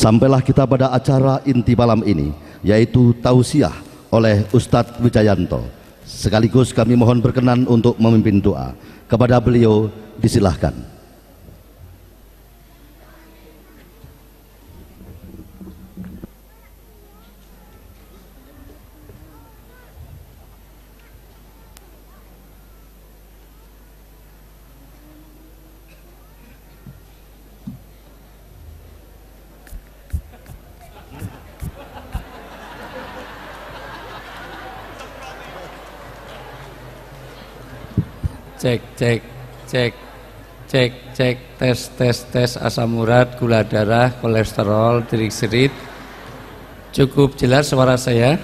Sampailah kita pada acara inti malam ini, yaitu tausiah oleh Ustadz Wijayanto. Sekaligus kami mohon berkenan untuk memimpin doa. Kepada beliau disilahkan. Cek tes asam urat, gula darah, kolesterol, trigliserid. Cukup jelas suara saya?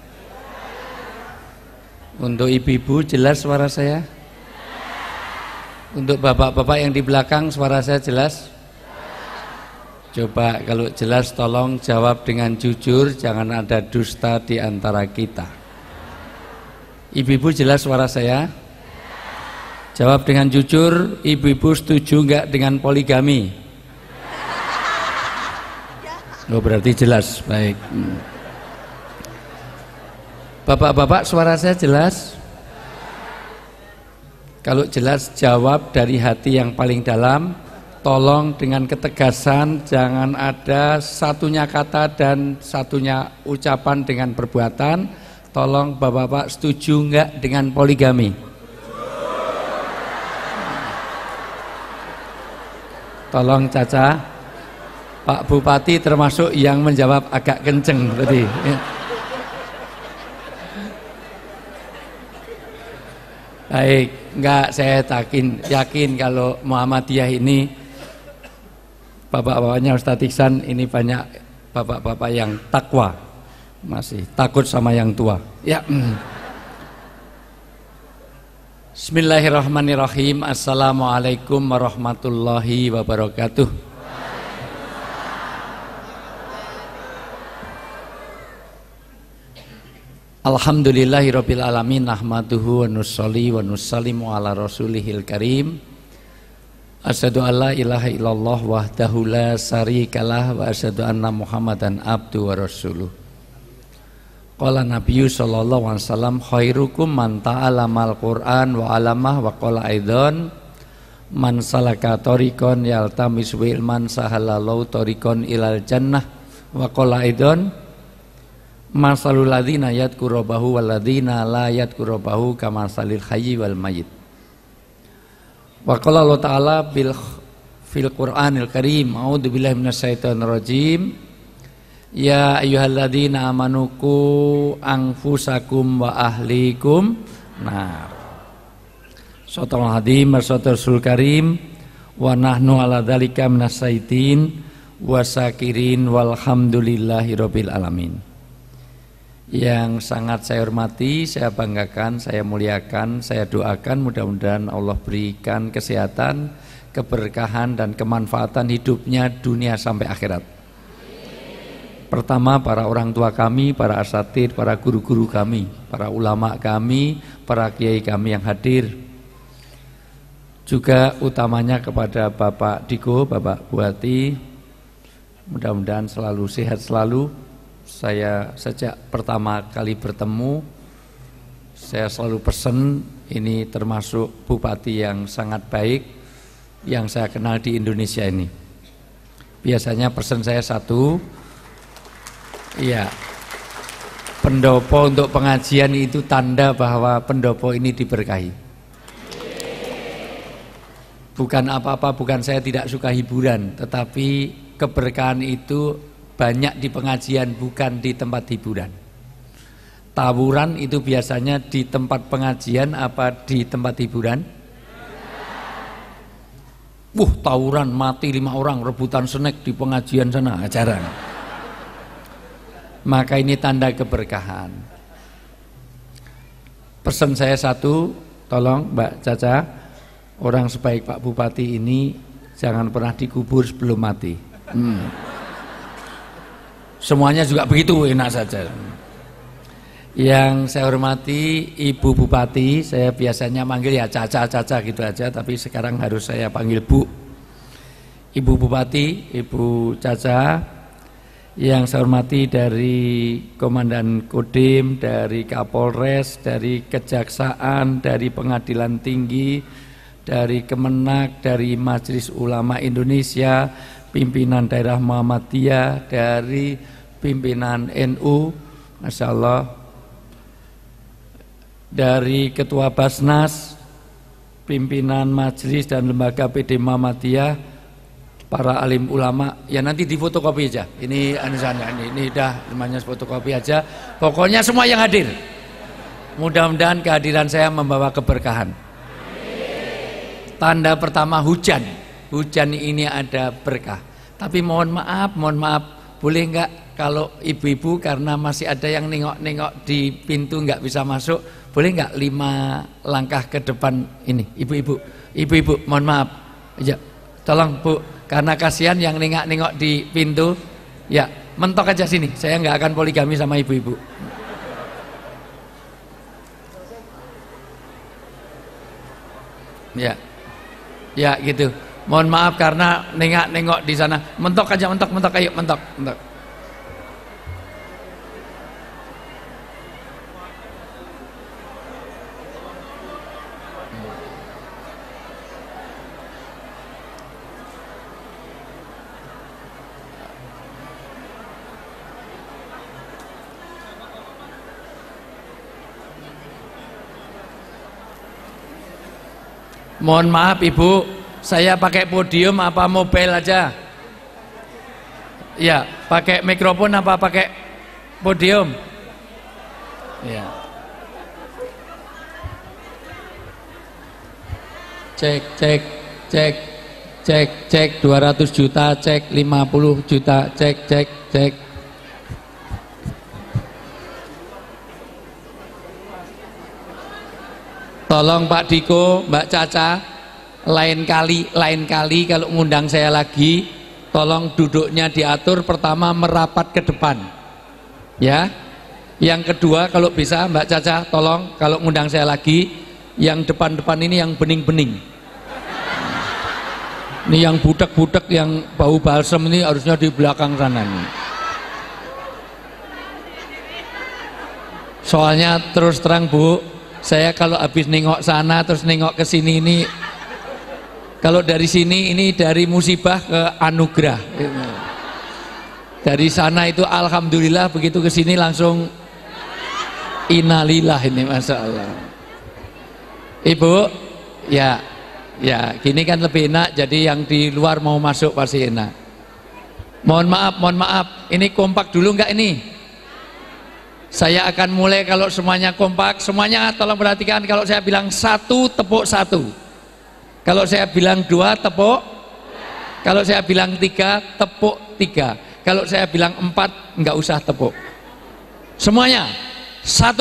Untuk ibu-ibu jelas suara saya? Untuk bapak-bapak yang di belakang suara saya jelas? Coba kalau jelas tolong jawab dengan jujur, jangan ada dusta di antara kita. Ibu-ibu jelas suara saya? Jawab dengan jujur, ibu-ibu setuju enggak dengan poligami? Oh, berarti jelas, baik. Bapak-bapak suara saya jelas? Kalau jelas jawab dari hati yang paling dalam. Tolong dengan ketegasan, jangan ada satunya kata dan satunya ucapan dengan perbuatan. Tolong bapak-bapak setuju enggak dengan poligami? Tolong Caca, Pak Bupati termasuk yang menjawab agak kenceng tadi. Baik, enggak, saya yakin kalau Muhammadiyah ini bapak-bapaknya Ustadz Iksan ini banyak bapak-bapak yang takwa, masih takut sama yang tua. Ya. Bismillahirrahmanirrahim. Assalamualaikum warahmatullahi wabarakatuh. Alhamdulillahirabbil alamin, nahmaduhu wa nusolli wa nusallimu ala rasulihil karim. Asyhadu alla ilaha illallah wahdahu la syarikalah wa asyhadu anna Muhammadan abdu wa rasuluh. Qala Nabiyyu sallallahu alaihi wasallam khairukum man ta'allamal Qur'an wa 'allamah wa qala aidan man salaka tariqan yaltamisu ilman sahalallahu tariqan ilal jannah wa qala aidan masalul ladzina yadhkurubahu wal ladzina la yadhkurubahu kamasalil hayyi wal mayyit. Wa qala Allah ta'ala fil Qur'anil Karim, a'udzu billahi minasyaitonir rajim. Ya ayyuhalladzina amanu qu anfusakum wa ahlikum nar. Shallallahul hadim rasul karim wa nahnu ala dzalika minasyaitin wasakirin walhamdulillahirabbil alamin. Yang sangat saya hormati, saya banggakan, saya muliakan, saya doakan mudah-mudahan Allah berikan kesehatan, keberkahan dan kemanfaatan hidupnya dunia sampai akhirat. Pertama, para orang tua kami, para asatidz, para guru-guru kami, para ulama kami, para kiai kami yang hadir. Juga utamanya kepada Bapak Diko, Bapak Buati, mudah-mudahan selalu sehat selalu. Saya sejak pertama kali bertemu, saya selalu pesan, ini termasuk bupati yang sangat baik yang saya kenal di Indonesia ini. Biasanya pesan saya satu, iya, pendopo untuk pengajian itu tanda bahwa pendopo ini diberkahi. Bukan apa-apa, bukan saya tidak suka hiburan, tetapi keberkahan itu banyak di pengajian, bukan di tempat hiburan. Tawuran itu biasanya di tempat pengajian apa di tempat hiburan? Tawuran mati 5 orang rebutan snack di pengajian sana, jarang. Maka ini tanda keberkahan. Pesan saya satu, tolong Mbak Caca, orang sebaik Pak Bupati ini jangan pernah dikubur sebelum mati. Semuanya juga begitu, enak saja. Yang saya hormati Ibu Bupati, saya biasanya manggil ya Caca gitu aja, tapi sekarang harus saya panggil Bu. Ibu Bupati, Ibu Caca, yang saya hormati dari Komandan Kodim, dari Kapolres, dari Kejaksaan, dari Pengadilan Tinggi, dari Kemenak, dari Majelis Ulama Indonesia, pimpinan daerah Muhammadiyah, dari pimpinan NU, Masya Allah, dari Ketua Basnas, pimpinan Majelis dan Lembaga PD Muhammadiyah, para alim ulama, ya nanti difotokopi aja. Ini anisannya, ini dah namanya fotokopi aja. Pokoknya semua yang hadir. Mudah-mudahan kehadiran saya membawa keberkahan. Tanda pertama hujan. Hujan ini ada berkah. Tapi mohon maaf, boleh enggak kalau ibu-ibu karena masih ada yang nengok-nengok di pintu enggak bisa masuk, boleh enggak 5 langkah ke depan ini, ibu-ibu, mohon maaf. Ya, tolong Bu, karena kasihan yang nengok-nengok di pintu, ya mentok aja sini, saya nggak akan poligami sama ibu-ibu. Ya, ya gitu. Mohon maaf karena nengok-nengok di sana, mentok aja, mentok, ayo mentok. Mohon maaf Ibu, saya pakai podium apa mobile aja? Ya, pakai mikrofon apa pakai podium? Ya. Cek 200 juta, cek 50 juta, cek. Tolong Pak Diko, Mbak Caca, lain kali kalau ngundang saya lagi, tolong duduknya diatur, pertama merapat ke depan. Ya. Yang kedua kalau bisa Mbak Caca, tolong kalau ngundang saya lagi, yang depan-depan ini yang bening-bening. Ini yang budak-budak yang bau balsem ini harusnya di belakang sana nih. Soalnya terus terang Bu, saya kalau habis nengok sana terus nengok ke sini ini, kalau dari sini ini dari musibah ke anugerah. Dari sana itu alhamdulillah, begitu ke sini langsung innalillah ini, Masya Allah. Ibu, ya gini kan lebih enak, jadi yang di luar mau masuk pasti enak. Mohon maaf, ini kompak dulu enggak ini? Saya akan mulai kalau semuanya kompak. Semuanya tolong perhatikan, kalau saya bilang 1 tepuk 1, kalau saya bilang 2 tepuk, kalau saya bilang 3 tepuk 3, kalau saya bilang 4 enggak usah tepuk. Semuanya 1.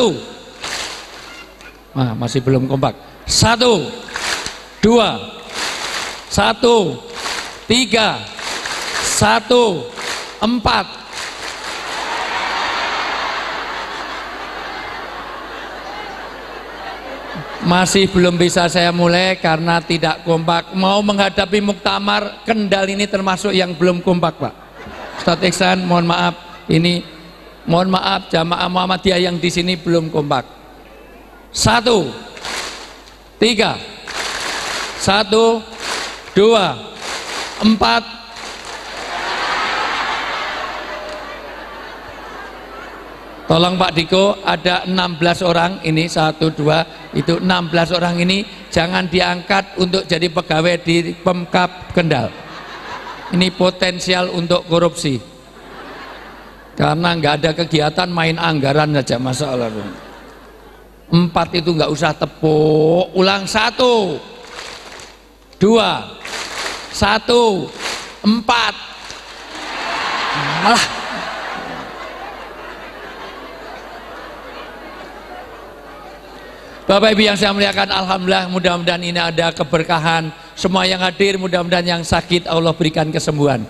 Nah, masih belum kompak. 1 2 1 3 1 4. Masih belum bisa saya mulai karena tidak kompak. Mau menghadapi muktamar Kendal ini termasuk yang belum kompak, Pak. Ustadz Iksan, mohon maaf, ini mohon maaf jamaah Muhammadiyah yang di sini belum kompak. 1 3 1 2 4. Tolong Pak Diko, ada 16 orang ini, 1 2 itu 16 orang ini jangan diangkat untuk jadi pegawai di Pemkab Kendal. Ini potensial untuk korupsi karena nggak ada kegiatan, main anggaran saja, masalah. 4 itu nggak usah tepuk. Ulang, 1 2 1 4. Malah Bapak Ibu yang saya muliakan, alhamdulillah, mudah-mudahan ini ada keberkahan. Semua yang hadir, mudah-mudahan yang sakit Allah berikan kesembuhan.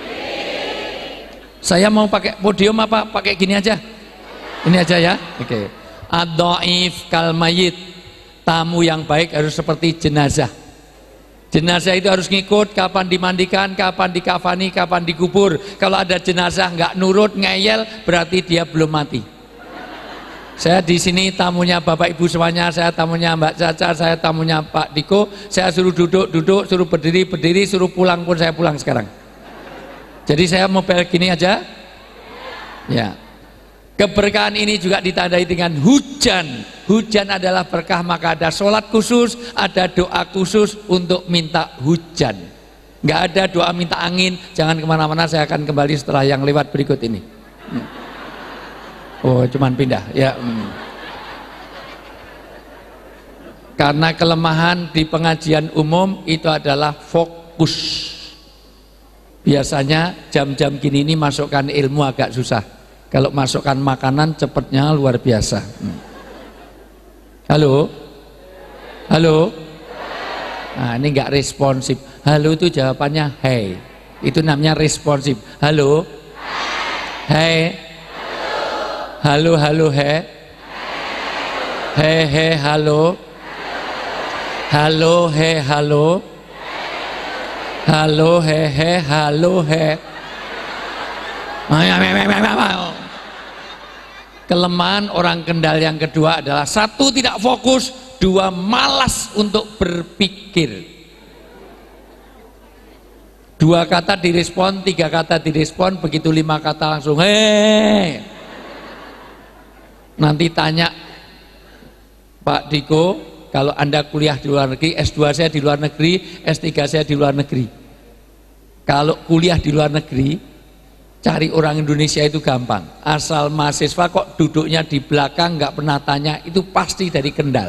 Saya mau pakai podium apa pakai gini aja? Ini aja ya. Oke. Ad-dhaif kal mayyit. Tamu yang baik harus seperti jenazah. Jenazah itu harus ngikut kapan dimandikan, kapan dikafani, kapan dikubur. Kalau ada jenazah nggak nurut, ngeyel, berarti dia belum mati. Saya di sini tamunya Bapak Ibu semuanya, saya tamunya Mbak Caca, saya tamunya Pak Diko. Saya suruh duduk, suruh berdiri, suruh pulang pun saya pulang sekarang. Jadi saya mau bel gini aja. Ya. Keberkahan ini juga ditandai dengan hujan. Hujan adalah berkah, maka ada sholat khusus, ada doa khusus untuk minta hujan. Nggak ada doa minta angin. Jangan kemana-mana, saya akan kembali setelah yang lewat berikut ini. Oh, cuman pindah ya. Karena kelemahan di pengajian umum itu adalah fokus. Biasanya jam-jam gini ini masukkan ilmu agak susah. Kalau masukkan makanan cepatnya luar biasa. Halo? Halo? Nah, ini enggak responsif. Halo itu jawabannya hey. Itu namanya responsif. Halo? Hey. Halo, halo, hey. Hey, hey, halo. Halo, hey, halo. Halo, hey, hey, halo, hey. Kelemahan orang Kendal yang kedua adalah satu, tidak fokus, dua, malas untuk berpikir. Dua kata direspon, tiga kata direspon, begitu lima kata langsung hei. Nanti tanya Pak Diko, kalau Anda kuliah di luar negeri, S2 saya di luar negeri, S3 saya di luar negeri. Kalau kuliah di luar negeri, cari orang Indonesia itu gampang. Asal mahasiswa kok duduknya di belakang, nggak pernah tanya, itu pasti dari Kendal.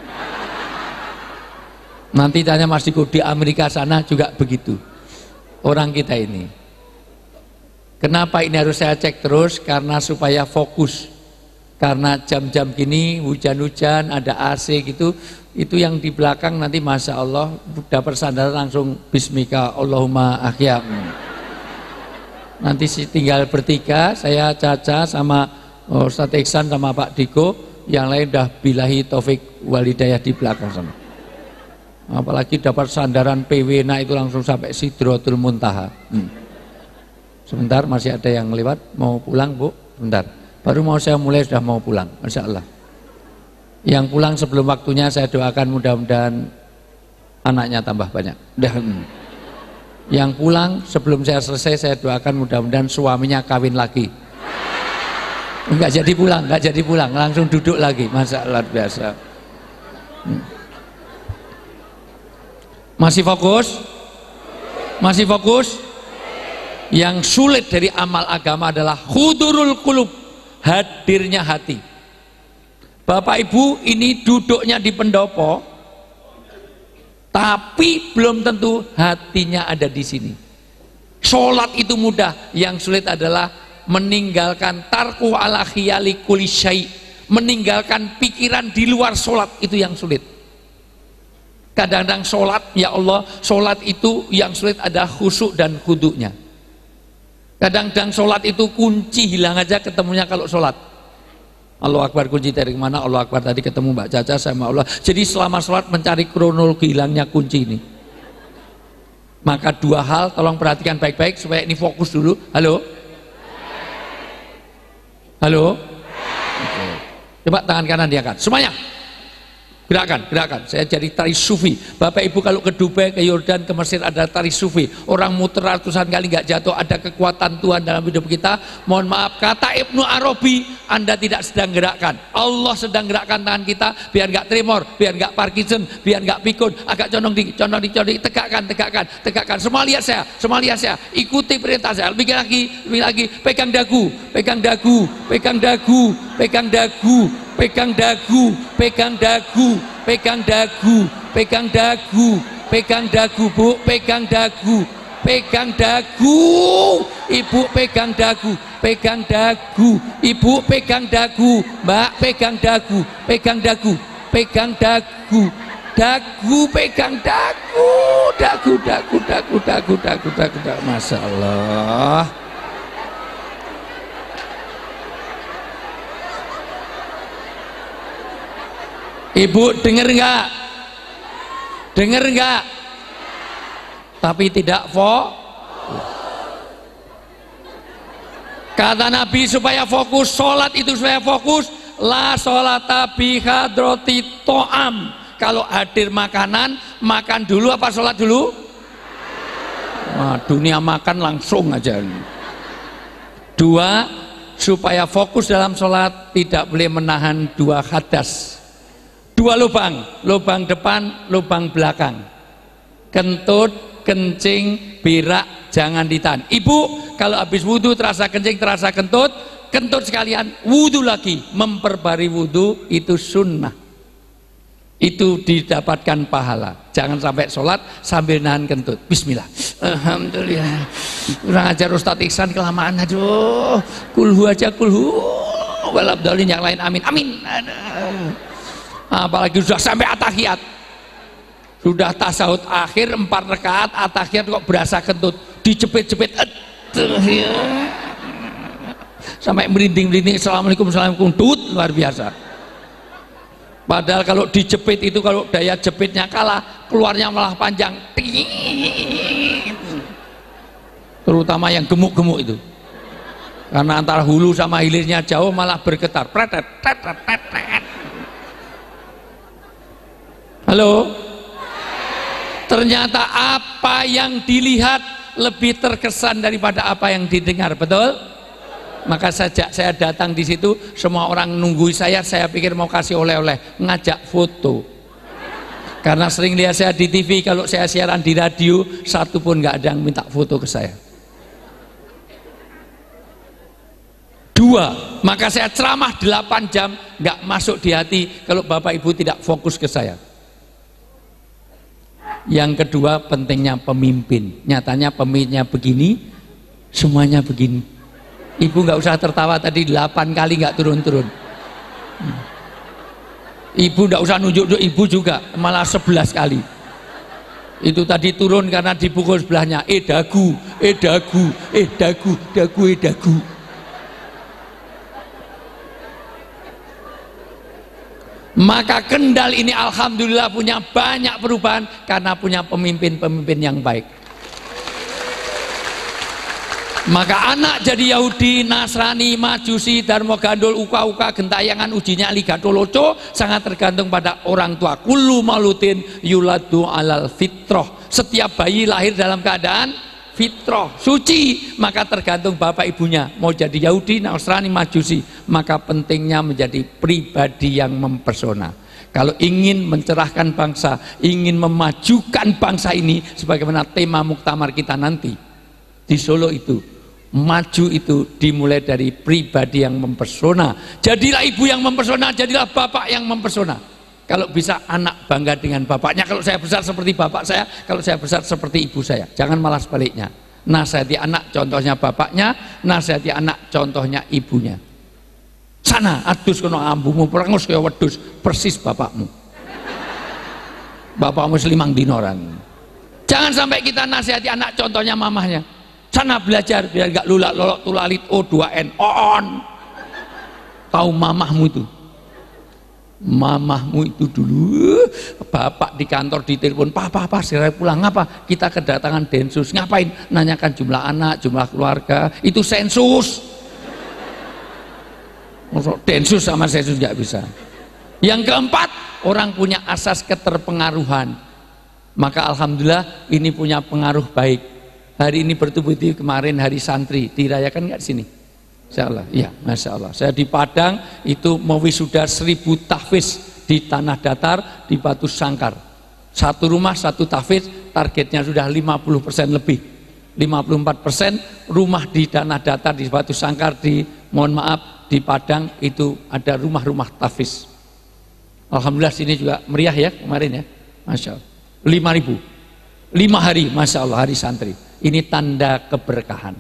Nanti tanya Mas Diko, di Amerika sana juga begitu. Orang kita ini. Kenapa ini harus saya cek terus? Karena supaya fokus. Karena jam-jam gini, hujan-hujan, ada AC gitu, itu yang di belakang nanti Masya Allah, dapat sandaran langsung Bismika Allahumma ahyam. Nanti tinggal bertiga, saya Caca sama Ustadz Iksan sama Pak Diko, yang lain dah bilahi taufik walidayah di belakang sana. Apalagi dapat sandaran PW, nah itu langsung sampai Sidratul Muntaha. Sebentar, masih ada yang lewat, mau pulang Bu? Sebentar, baru mau saya mulai sudah mau pulang, Masya Allah. Yang pulang sebelum waktunya saya doakan mudah-mudahan anaknya tambah banyak. Yang pulang sebelum saya selesai saya doakan mudah-mudahan suaminya kawin lagi. Enggak jadi pulang, langsung duduk lagi. Masya Allah biasa. Masih fokus? Masih fokus? Yang sulit dari amal agama adalah hudurul qulub, hadirnya hati. Bapak Ibu ini duduknya di pendopo, tapi belum tentu hatinya ada di sini. Sholat itu mudah, yang sulit adalah meninggalkan tarku ala khiyali kulli syai', meninggalkan pikiran di luar sholat, itu yang sulit. Kadang-kadang sholat, ya Allah, sholat itu yang sulit adalah khusyuk dan khudunya. Kadang-kadang sholat itu kunci hilang aja ketemunya kalau sholat. Allah Akbar, kunci dari mana? Allah Akbar, tadi ketemu Mbak Caca sama Allah. Jadi selama sholat mencari kronologi hilangnya kunci ini. Maka dua hal, tolong perhatikan baik-baik supaya ini fokus dulu. Halo? Halo? Oke. Coba tangan kanan diangkat, semuanya. Gerakan. Saya jadi tari sufi. Bapak Ibu kalau ke Dubai, ke Yordan, ke Mesir ada tari sufi. Orang muter ratusan kali nggak jatuh. Ada kekuatan Tuhan dalam hidup kita. Mohon maaf, kata Ibnu Arabi, Anda tidak sedang gerakkan. Allah sedang gerakkan tangan kita biar nggak tremor, biar nggak Parkinson, biar nggak pikun. Agak condong dikit. Tegakkan. Semua lihat saya. Ikuti perintah saya. Lebih lagi. Pegang dagu. Pegang dagu, Bu, pegang dagu, Ibu pegang dagu, Ibu pegang dagu, Mbak pegang dagu, pegang dagu, Masya Allah. Ibu dengar enggak? tapi tidak kata Nabi supaya fokus, sholat itu supaya fokus. La sholata bi hadrati to'am. Kalau hadir makanan, makan dulu apa sholat dulu? Nah, dunia makan langsung aja. 2, supaya fokus dalam sholat tidak boleh menahan 2 hadas, 2 lubang, lubang depan, lubang belakang, kentut, kencing, berak jangan ditahan. Ibu kalau habis wudhu terasa kencing, terasa kentut, kentut sekalian wudhu lagi, memperbarui wudhu, itu sunnah, itu didapatkan pahala. Jangan sampai sholat sambil nahan kentut. Bismillah, alhamdulillah, kurang ajar Ustadz Iksan, kelamaan, aduh, kulhu aja, kulhu walabdalin, yang lain amin amin. Apalagi sudah sampai atahiyat, sudah tasawuf akhir 4 rakaat, atahiyat kok berasa kentut, dijepit-jepit sampai merinding-merinding, assalamualaikum, assalamualaikum, tut, luar biasa. Padahal kalau dijepit itu, kalau daya jepitnya kalah, keluarnya malah panjang, terutama yang gemuk-gemuk itu, karena antara hulu sama hilirnya jauh, malah bergetar. Halo, ternyata apa yang dilihat lebih terkesan daripada apa yang didengar, betul? Maka sejak saya datang di situ, semua orang nunggu saya pikir mau kasih oleh-oleh, ngajak foto. Karena sering lihat saya di TV, kalau saya siaran di radio, satu pun nggak ada yang minta foto ke saya. 2, maka saya ceramah 8 jam, nggak masuk di hati kalau Bapak Ibu tidak fokus ke saya. Yang kedua, pentingnya pemimpin. Nyatanya pemimpinnya begini, semuanya begini. Ibu nggak usah tertawa, tadi 8 kali nggak turun-turun. Ibu nggak usah nunjuk-nunjuk, ibu juga malah 11 kali. Itu tadi turun karena dipukul sebelahnya, dagu, dagu, dagu, dagu, dagu. Maka Kendal ini alhamdulillah punya banyak perubahan karena punya pemimpin-pemimpin yang baik. Maka anak jadi Yahudi, Nasrani, Majusi, Darmo Gandul, Uka-Uka, Gentayangan, Uji Nyali, Gatoloco, sangat tergantung pada orang tua. Kullu maulutin yuladu alal fitroh. Setiap bayi lahir dalam keadaan fitroh, suci. Maka tergantung bapak ibunya, mau jadi Yahudi, Nasrani, Majusi. Maka pentingnya menjadi pribadi yang mempesona. Kalau ingin mencerahkan bangsa, ingin memajukan bangsa ini, sebagaimana tema muktamar kita nanti di Solo itu, maju itu dimulai dari pribadi yang mempesona. Jadilah ibu yang mempesona, jadilah bapak yang mempesona. Kalau bisa anak bangga dengan bapaknya, kalau saya besar seperti bapak saya, kalau saya besar seperti ibu saya. Jangan malah sebaliknya. Nasihati anak contohnya bapaknya, nasihati anak contohnya ibunya. Sana adus kono ambumu perengus kaya wedhus, persis bapakmu. Bapakmu selimang dinoran. Jangan sampai kita nasihati anak contohnya mamahnya. Sana belajar biar gak lulak lolok tulalit O2N on. Tahu mamahmu itu? Mamahmu itu dulu bapak di kantor ditelepon, papa segera pulang. Ngapa? Kita kedatangan densus. Ngapain? Nanyakan jumlah anak, jumlah keluarga. Itu sensus. Densus sama sensus gak bisa. Yang keempat, orang punya asas keterpengaruhan. Maka alhamdulillah ini punya pengaruh baik. Hari ini bertubuh di kemarin hari santri dirayakan nggak di sini? Insya Allah, iya, masya Allah. Saya di Padang itu mau wisuda 1000 tahfiz di Tanah Datar di Batu Sangkar. Satu rumah satu tahfiz, targetnya sudah 50% lebih. 54% rumah di Tanah Datar di Batu Sangkar di, mohon maaf, di Padang itu ada rumah-rumah tahfiz. Alhamdulillah sini juga meriah ya kemarin ya, masya Allah. 5.000, 5 hari, masya Allah, hari santri. Ini tanda keberkahan.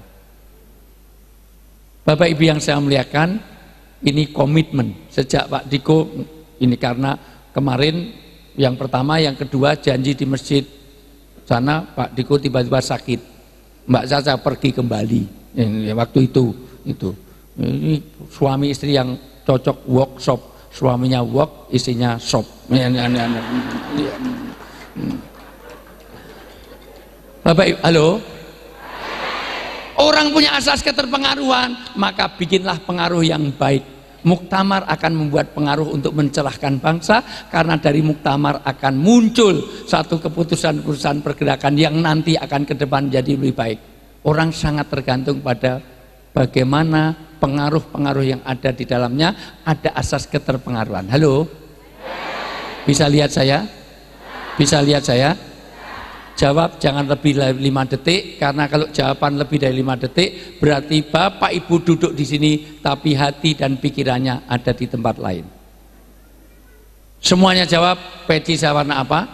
Bapak Ibu yang saya muliakan, ini komitmen sejak Pak Diko ini, karena kemarin yang pertama, yang kedua janji di masjid sana, Pak Diko tiba-tiba sakit, Mbak Caca pergi kembali. Waktu itu ini suami istri yang cocok workshop, suaminya work, istrinya shop. Bapak Ibu, halo? Orang punya asas keterpengaruhan, maka bikinlah pengaruh yang baik. Muktamar akan membuat pengaruh untuk mencerahkan bangsa, karena dari muktamar akan muncul satu keputusan-keputusan pergerakan yang nanti akan ke depan jadi lebih baik. Orang sangat tergantung pada bagaimana pengaruh-pengaruh yang ada di dalamnya. Ada asas keterpengaruhan. Halo? Bisa lihat saya? Bisa lihat saya? Jawab jangan lebih dari 5 detik, karena kalau jawaban lebih dari 5 detik berarti Bapak Ibu duduk di sini tapi hati dan pikirannya ada di tempat lain. Semuanya jawab. Peci saya warna apa?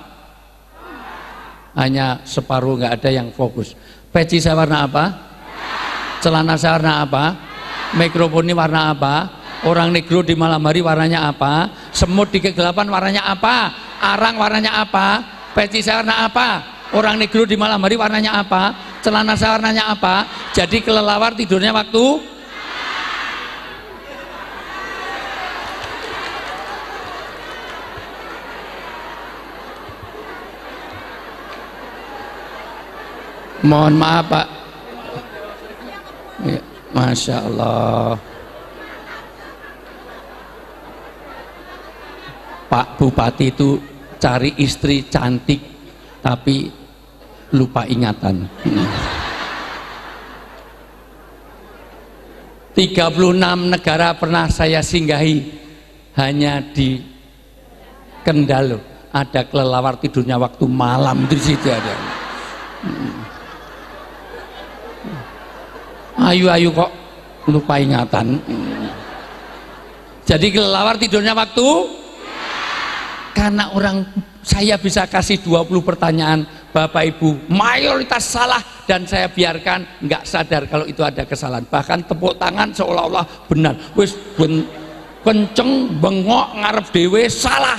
Hanya separuh, nggak ada yang fokus. Peci saya warna apa? Celana saya warna apa? Mikrofon ini warna apa? Orang negro di malam hari warnanya apa? Semut di kegelapan warnanya apa? Arang warnanya apa? Peci saya warna apa? Orang negro di malam hari warnanya apa? Celana saya warnanya apa? Jadi kelelawar tidurnya waktu mohon maaf Pak ya, Masya Allah Pak Bupati itu cari istri cantik tapi lupa ingatan. 36 negara pernah saya singgahi, hanya di Kendal ada kelelawar tidurnya waktu malam di situ ada. Ayu-ayu kok lupa ingatan. Jadi kelelawar tidurnya waktu, karena orang saya bisa kasih 20 pertanyaan Bapak Ibu mayoritas salah, dan saya biarkan nggak sadar kalau itu ada kesalahan, bahkan tepuk tangan seolah-olah benar, wis kenceng bengok ngarep dewe salah.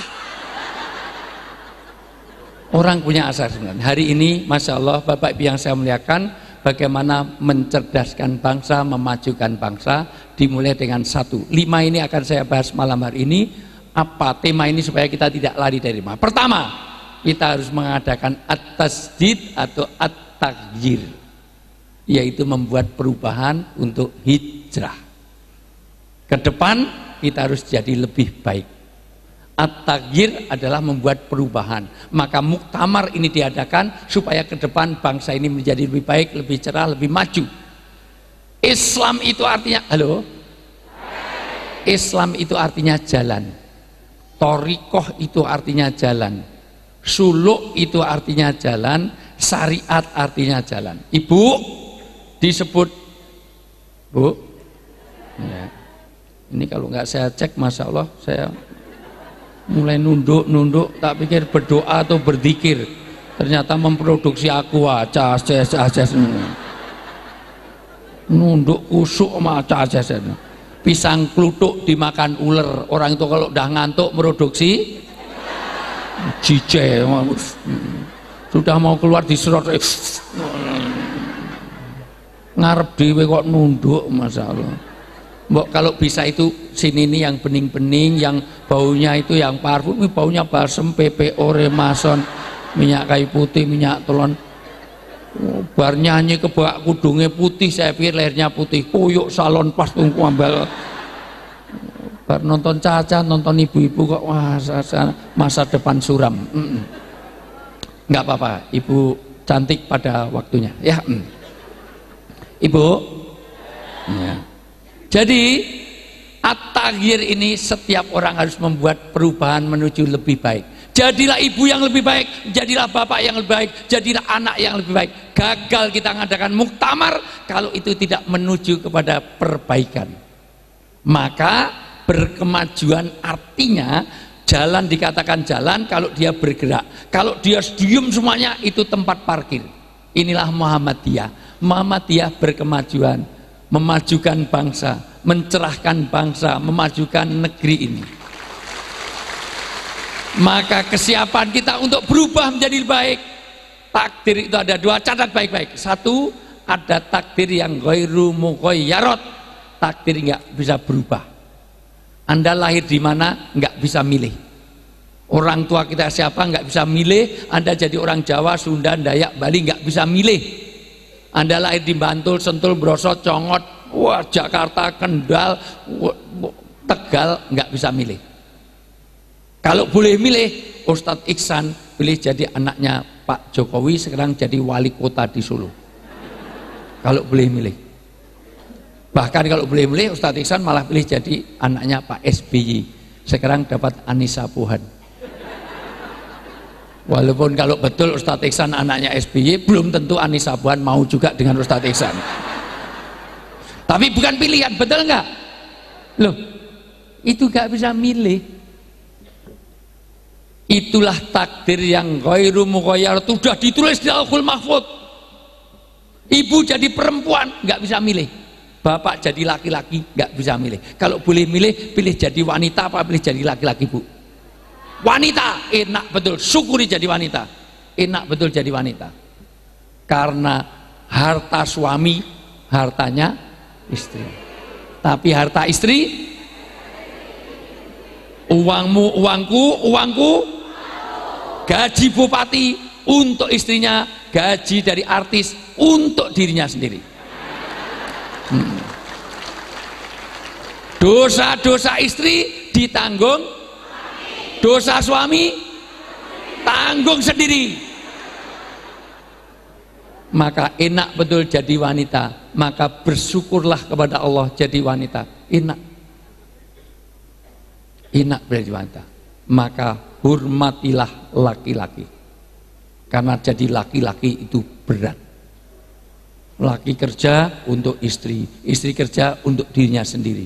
Orang punya asas. Hari ini Masya Allah Bapak Ibu yang saya muliakan, bagaimana mencerdaskan bangsa, memajukan bangsa, dimulai dengan 1. 5 ini akan saya bahas malam hari ini. Apa tema ini supaya kita tidak lari dari tema? Pertama, kita harus mengadakan at-tasdid atau at-taghyir, yaitu membuat perubahan untuk hijrah ke depan. Kita harus jadi lebih baik. At-taghyir adalah membuat perubahan, maka muktamar ini diadakan supaya ke depan bangsa ini menjadi lebih baik, lebih cerah, lebih maju. Islam itu artinya, halo? Islam itu artinya jalan. Thariqah itu artinya jalan, suluk itu artinya jalan, syariat artinya jalan. Ibu disebut Bu ya. Ini kalau nggak saya cek, Masya Allah saya mulai nunduk, tak pikir berdoa atau berzikir, ternyata memproduksi aqua, cas nunduk kusuk sama cas. Pisang kluthuk dimakan ular, orang itu kalau udah ngantuk produksi jijik, sudah mau keluar diserot ngarep dewe kok nunduk. Masya Allah. Mbok kalau bisa itu sini ini yang bening-bening, yang baunya itu yang parfum, baunya balsem, PPO, Remason, minyak kayu putih, minyak telon. Bar nyanyi kebak kudungnya putih, saya pikir lehernya putih, koyok salon pas tungku ambal. Bar nonton Caca, nonton ibu-ibu kok wah masa depan suram. Nggak apa-apa, ibu cantik pada waktunya ya. Ibu ya. Jadi at-taghyir ini setiap orang harus membuat perubahan menuju lebih baik. Jadilah ibu yang lebih baik, jadilah bapak yang lebih baik, jadilah anak yang lebih baik. Gagal kita mengadakan muktamar kalau itu tidak menuju kepada perbaikan. Maka berkemajuan artinya jalan dikatakan jalan kalau dia bergerak. Kalau dia diem semuanya itu tempat parkir. Inilah Muhammadiyah. Muhammadiyah berkemajuan, memajukan bangsa, mencerahkan bangsa, memajukan negeri ini. Maka kesiapan kita untuk berubah menjadi baik. Takdir itu ada 2, catat baik-baik. 1, ada takdir yang ghairu mughayyarot, takdir nggak bisa berubah. Anda lahir di mana nggak bisa milih. Orang tua kita siapa nggak bisa milih. Anda jadi orang Jawa, Sunda, Dayak, Bali nggak bisa milih. Anda lahir di Bantul, Sentul, Brosot, Congot, wah, Jakarta, Kendal, Tegal, nggak bisa milih. Kalau boleh milih, Ustadz Iksan pilih jadi anaknya Pak Jokowi, sekarang jadi wali kota di Solo. Kalau boleh milih. Bahkan kalau boleh milih, Ustadz Iksan malah pilih jadi anaknya Pak SBY, sekarang dapat Anissa Pohan. Walaupun kalau betul Ustadz Iksan anaknya SBY, belum tentu Anissa Pohan mau juga dengan Ustadz Iksan. Tapi bukan pilihan, betul nggak? Loh, itu nggak bisa milih. Itulah takdir yang ghairu mughayyar, sudah ditulis di Lauhul Mahfuz. Ibu jadi perempuan nggak bisa milih. Bapak jadi laki-laki nggak bisa milih. Kalau boleh milih, pilih jadi wanita apa pilih jadi laki-laki, Bu? Wanita, enak betul, syukuri jadi wanita. Enak betul jadi wanita. Karena harta suami, hartanya istri. Tapi harta istri, uangmu uangku, uangku. Gaji bupati untuk istrinya, gaji dari artis untuk dirinya sendiri. Dosa-dosa istri ditanggung, dosa suami tanggung sendiri. Maka enak betul jadi wanita, maka bersyukurlah kepada Allah jadi wanita. Enak jadi wanita, maka hormatilah laki-laki, karena jadi laki-laki itu berat. Laki kerja untuk istri, istri kerja untuk dirinya sendiri.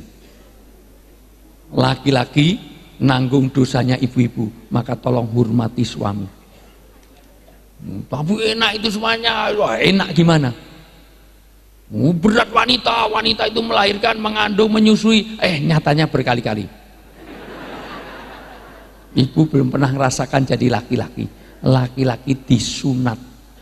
Laki-laki nanggung dosanya ibu-ibu, maka tolong hormati suami. Tapi enak itu semuanya. Wah, enak gimana? Berat wanita, wanita itu melahirkan, mengandung, menyusui, nyatanya berkali-kali. Ibu belum pernah merasakan jadi laki-laki. Laki-laki disunat.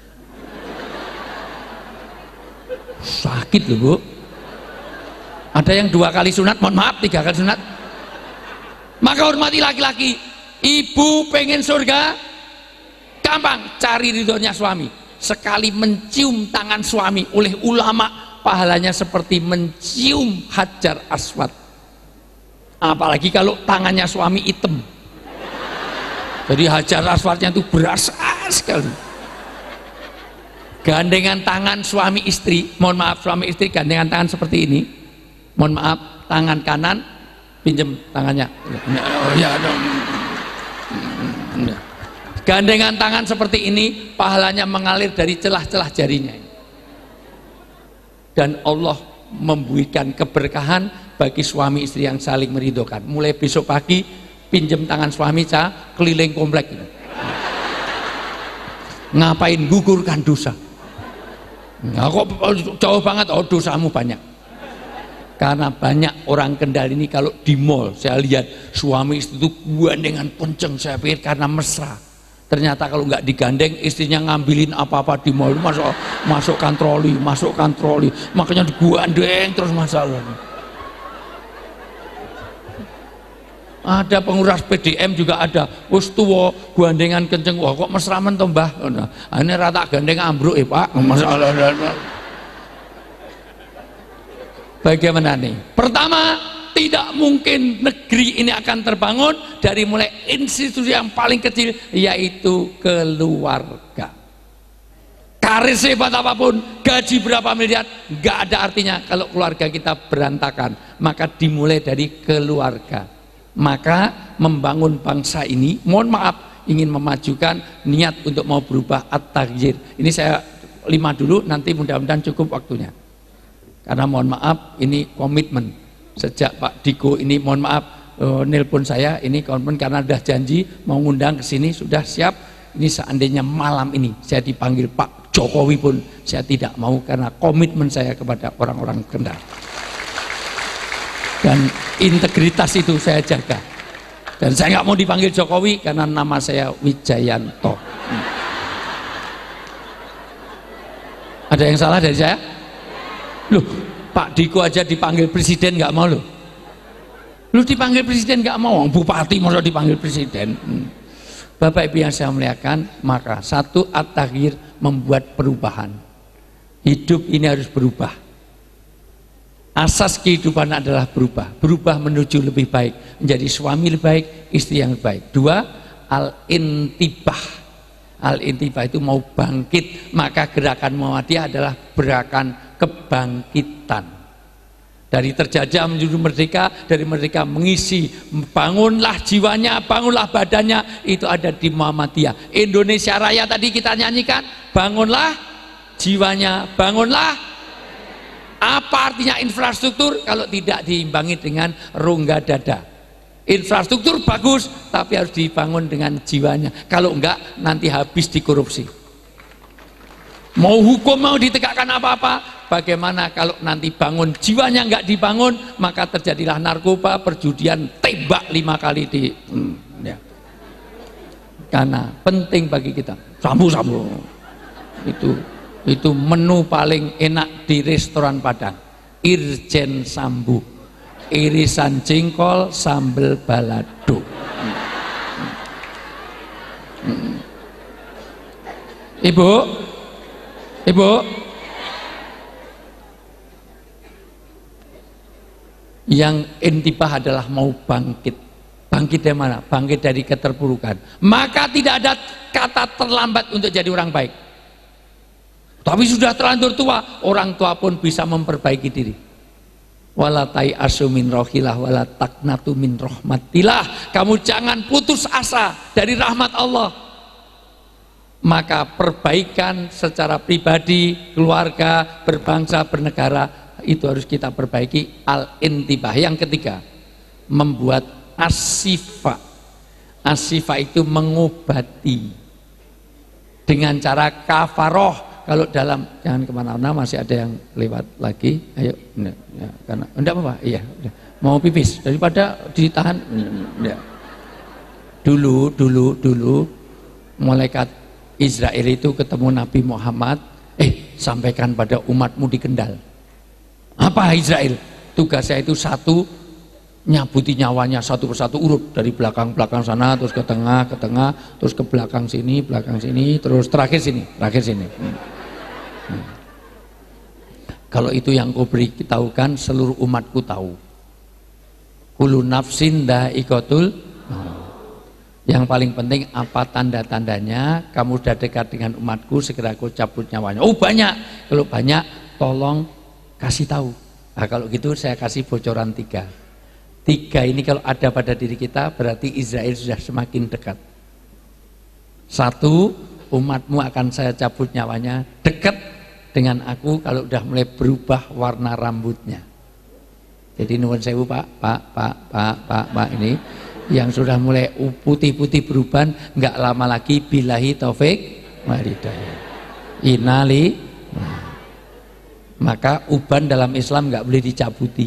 Sakit loh, Bu. Ada yang 2 kali sunat, mohon maaf 3 kali sunat. Maka hormati laki-laki. Ibu pengen surga, gampang, cari ridhonya suami. Sekali mencium tangan suami oleh ulama, pahalanya seperti mencium Hajar Aswad. Apalagi kalau tangannya suami hitam. Jadi Hajar Aswadnya itu berasa sekali. Gandengan tangan suami istri, mohon maaf suami istri gandengan tangan seperti ini, mohon maaf, tangan kanan pinjem tangannya, gandengan tangan seperti ini, pahalanya mengalir dari celah-celah jarinya, dan Allah memberikan keberkahan bagi suami istri yang saling meridhokan. Mulai besok pagi pinjem tangan suami, keliling komplek ini. Ngapain? Gugurkan dosa. Nah, kok jauh banget? Oh, dosamu banyak. Karena banyak orang Kendal ini kalau di mall saya lihat suami istri itu gandengan kenceng, saya pikir karena mesra. Ternyata kalau nggak digandeng, istrinya ngambilin apa-apa di mall, masukkan troli, makanya digandeng terus masalah. Ada penguras PDM juga ada, wis tuwa gandengan kenceng, wah kok mesra men to Mbah. Nah, ini rata gandeng ambruk Pak. Masalah. Bagaimana nih? Pertama, tidak mungkin negeri ini akan terbangun dari mulai institusi yang paling kecil, yaitu keluarga. Karir sehebat apapun, gaji berapa miliar, nggak ada artinya kalau keluarga kita berantakan. Maka dimulai dari keluarga. Maka membangun bangsa ini, mohon maaf, ingin memajukan, niat untuk mau berubah at-taghyir. Ini saya 5 dulu, nanti mudah-mudahan cukup waktunya. Karena mohon maaf, ini komitmen. Sejak Pak Diko ini mohon maaf nelpon saya, ini komitmen karena sudah janji mau ngundang ke sini, sudah siap. Ini seandainya malam ini saya dipanggil Pak Jokowi pun saya tidak mau, karena komitmen saya kepada orang-orang Kendal. Dan integritas itu saya jaga. Dan saya nggak mau dipanggil Jokowi karena nama saya Wijayanto. Ada yang salah dari saya? Loh, Pak Diko aja dipanggil presiden nggak mau loh. Lu dipanggil presiden nggak mau, bupati mau dipanggil presiden. Bapak Ibu yang saya muliakan, maka satu, at-taghyir, membuat perubahan. Hidup ini harus berubah. Asas kehidupan adalah berubah menuju lebih baik, menjadi suami lebih baik, istri yang lebih baik. Dua, al-intibah. Al-intibah itu mau bangkit, maka gerakan Muhammadiyah adalah gerakan kebangkitan. Dari terjajah menuju merdeka, dari merdeka mengisi, bangunlah jiwanya, bangunlah badannya, itu ada di Muhammadiyah. Indonesia Raya tadi kita nyanyikan, bangunlah jiwanya, bangunlah. Apa artinya infrastruktur kalau tidak diimbangi dengan rongga dada? Infrastruktur bagus, tapi harus dibangun dengan jiwanya. Kalau enggak, nanti habis dikorupsi. Mau hukum, mau ditegakkan apa-apa, bagaimana kalau nanti bangun jiwanya enggak dibangun, maka terjadilah narkoba, perjudian, tembak 5 kali di ya. Karena penting bagi kita. Sambu-sambu. Itu menu paling enak di restoran Padang. Irjen Sambu, irisan jengkol, sambal balado. Ibu, yang intibah adalah mau bangkit. Bangkit dari mana? Bangkit dari keterpurukan. Maka tidak ada kata terlambat untuk jadi orang baik. Tapi sudah terlanjur tua, orang tua pun bisa memperbaiki diri. Wala tai'asu min rohillah wala taqnatu min rahmatillah. Kamu jangan putus asa dari rahmat Allah. Maka perbaikan secara pribadi, keluarga, berbangsa, bernegara, itu harus kita perbaiki. Al-intibah. Yang ketiga, membuat asyifa. Asyifa itu mengobati dengan cara kafaroh. Kalau dalam, jangan kemana-mana, masih ada yang lewat lagi, ayo, ya, karena enggak apa-apa, iya, mau pipis daripada ditahan. Ya. Dulu malaikat Israel itu ketemu Nabi Muhammad, sampaikan pada umatmu di Kendal. Apa Israel? Tugas saya itu satu, nyabuti nyawanya satu persatu, urut dari belakang sana, terus ke tengah, terus ke belakang sini, terus terakhir sini. Kalau itu yang kau beritahukan, seluruh umatku tahu. Kullu nafsin dha'iqatul. Yang paling penting apa tanda-tandanya? Kamu sudah dekat dengan umatku, segera kau cabut nyawanya. Oh banyak, kalau banyak tolong kasih tahu. Nah, kalau gitu saya kasih bocoran 3 ini kalau ada pada diri kita, berarti Israel sudah semakin dekat. 1, umatmu akan saya cabut nyawanya, dekat dengan aku kalau udah mulai berubah warna rambutnya. Jadi nuwun sewu Pak ini yang sudah mulai putih-putih berubah, nggak lama lagi billahi taufik wal hidayah. Innali. Maka uban dalam Islam nggak boleh dicabuti.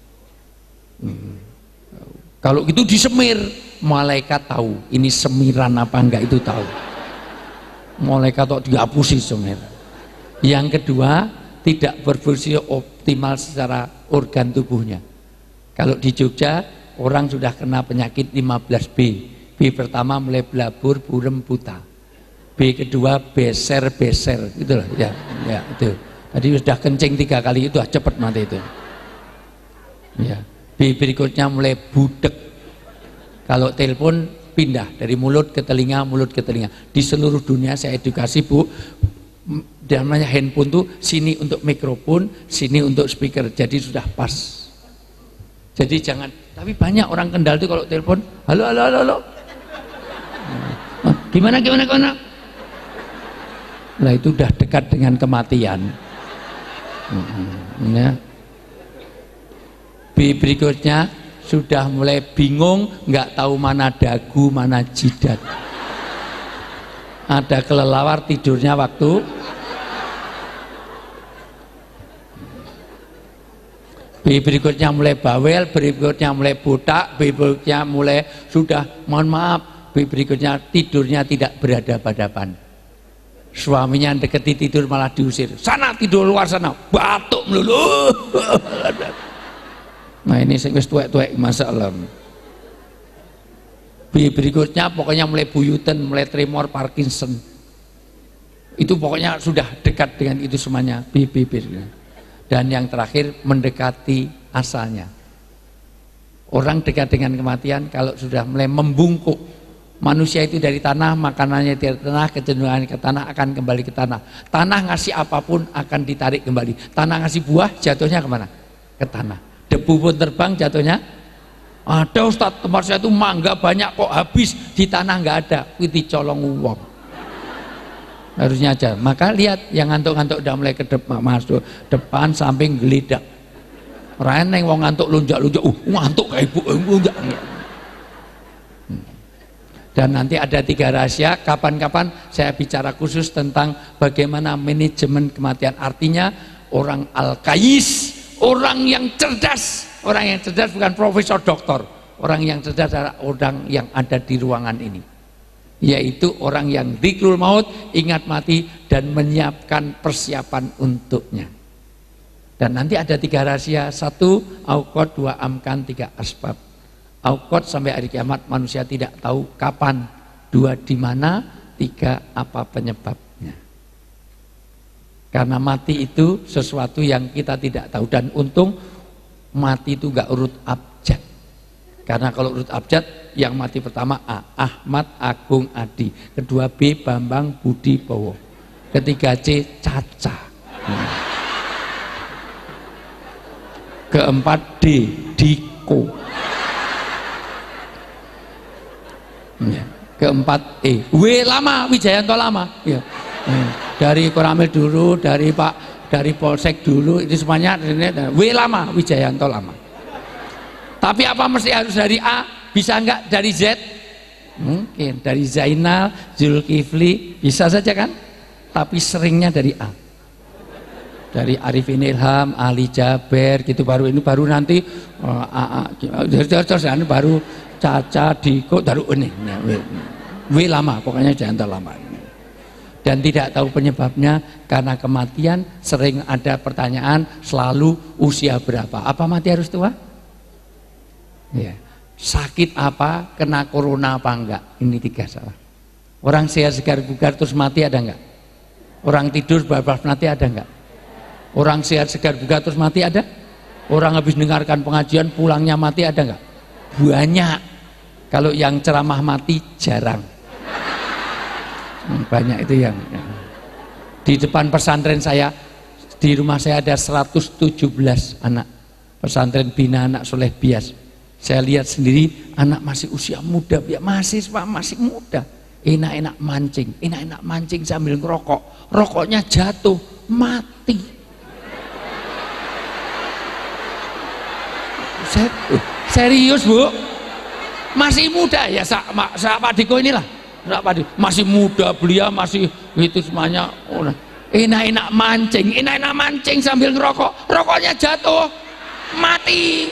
Kalau itu disemir, malaikat tahu ini semiran apa enggak, itu tahu. Malaikat kok dihapusi semir. Yang kedua, tidak berfungsi optimal secara organ tubuhnya. Kalau di Jogja orang sudah kena penyakit 15B. B pertama mulai belabur, burem, buta. B kedua beser, gitu loh ya itu. Tadi sudah kencing 3 kali, itu cepat mati itu. Ya. B berikutnya mulai budek. Kalau telepon pindah dari mulut ke telinga. Di seluruh dunia saya edukasi, Bu, namanya handphone tuh sini untuk mikrofon, sini untuk speaker, jadi sudah pas. Jadi jangan, tapi banyak orang Kendal tuh kalau telepon, halo. Gimana? Nah itu udah dekat dengan kematian. Ya. B berikutnya sudah mulai bingung, nggak tahu mana dagu, mana jidat. Ada kelelawar tidurnya waktu. B berikutnya mulai bawel, berikutnya mulai botak, B berikutnya mulai sudah, mohon maaf, B berikutnya tidurnya tidak berhadapan-hadapan. Suaminya deketi tidur malah diusir. Sana tidur luar sana, batuk melulu. Nah ini saya tuwek-tuwek masalah. B berikutnya pokoknya mulai buyutan, mulai tremor, Parkinson. Itu pokoknya sudah dekat dengan itu semuanya. B. Dan yang terakhir mendekati asalnya. Orang dekat dengan kematian kalau sudah mulai membungkuk. Manusia itu dari tanah, makanannya dari tanah, kecenderungan ke tanah akan kembali ke tanah. Tanah ngasih apapun akan ditarik kembali. Tanah ngasih buah, jatuhnya kemana? Ke tanah. Debu pun terbang, jatuhnya ada. Ustadz, tempat saya itu mangga banyak kok habis, di tanah nggak ada. Itu dicolong uang. Harusnya aja. Maka lihat yang ngantuk-ngantuk udah mulai ke depan, masuk depan, samping, gelidak. Reneng wong ngantuk lunjak-lunjak, ngantuk kayak ibu, lunjak. Dan nanti ada 3 rahasia. Kapan-kapan saya bicara khusus tentang bagaimana manajemen kematian. Artinya orang al-kayis, orang yang cerdas. Orang yang cerdas bukan profesor doktor. Orang yang cerdas adalah orang yang ada di ruangan ini, yaitu orang yang dzikrul maut, ingat mati dan menyiapkan persiapan untuknya. Dan nanti ada 3 rahasia. 1 auqat, 2 amkan, 3 asbab. Auqat sampai hari kiamat manusia tidak tahu kapan, 2 di mana, 3 apa penyebabnya. Karena mati itu sesuatu yang kita tidak tahu. Dan untung mati itu gak urut abjad. Karena kalau urut abjad, yang mati pertama A, Ahmad Agung Adi. Kedua B, Bambang Budi Bowo. Ketiga C, Caca. Keempat D, Diko. Keempat E, W lama, Wijayanto lama. Ya. Dari Koramil dulu, dari Polsek dulu, itu semuanya W lama, Wijayanto lama. Tapi apa mesti harus dari A? Bisa enggak dari Z? Mungkin dari Zainal, Zulkifli, bisa saja kan? Tapi seringnya dari A. Dari Arifin Ilham, Ali Jaber, gitu baru nanti terus baru Caca, Diko, baru ini. W lama, pokoknya Jayanto lama. Dan tidak tahu penyebabnya karena kematian sering ada pertanyaan selalu usia berapa? Apa mati harus tua? Ya. Sakit apa? Kena corona apa enggak? Ini 3 salah. Orang sehat segar bugar terus mati ada enggak? Orang tidur bablas mati ada enggak? Orang sehat segar bugar terus mati ada? Orang habis dengarkan pengajian pulangnya mati ada enggak? Banyak. Kalau yang ceramah mati jarang. Banyak itu yang di depan pesantren saya, di rumah saya ada 117 anak pesantren bina anak soleh bias. Saya lihat sendiri anak masih usia muda, ya mahasiswa masih muda, enak-enak mancing sambil ngerokok, rokoknya jatuh mati. Serius Bu, masih muda ya, Pak Diko inilah. Masih muda beliau, masih itu semuanya enak-enak mancing sambil ngerokok, rokoknya jatuh mati.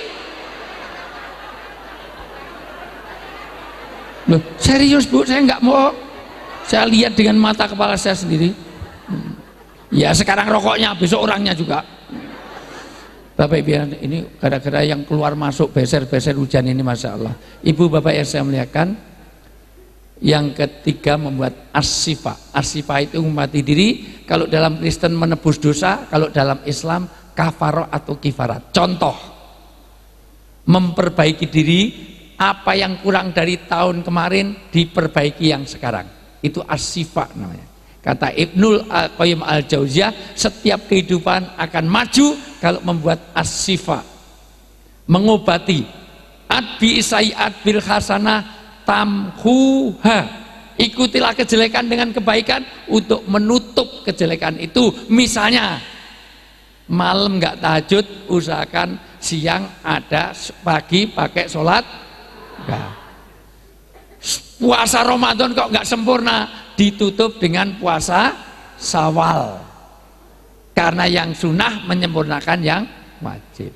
Loh, serius Bu, saya nggak mau, saya lihat dengan mata kepala saya sendiri. Ya sekarang rokoknya, besok orangnya juga. Bapak Ibu, ini gara-gara yang keluar masuk beser-beser hujan ini, Masya Allah. Ibu Bapak yang saya muliakan, yang ketiga membuat as-sifa itu mati diri. Kalau dalam Kristen menebus dosa, kalau dalam Islam kafaroh atau kifarat. Contoh, memperbaiki diri, apa yang kurang dari tahun kemarin diperbaiki yang sekarang, itu as-sifa namanya. Kata Ibnul Qayyim al-Jauziyah, setiap kehidupan akan maju kalau membuat as-sifa, mengobati adbi sayiat bil hasanah tamhuha. Ikutilah kejelekan dengan kebaikan untuk menutup kejelekan itu. Misalnya malam nggak tahajud, usahakan siang ada, pagi pakai sholat. Nah, puasa Ramadan kok nggak sempurna, ditutup dengan puasa Syawal, karena yang sunnah menyempurnakan yang wajib.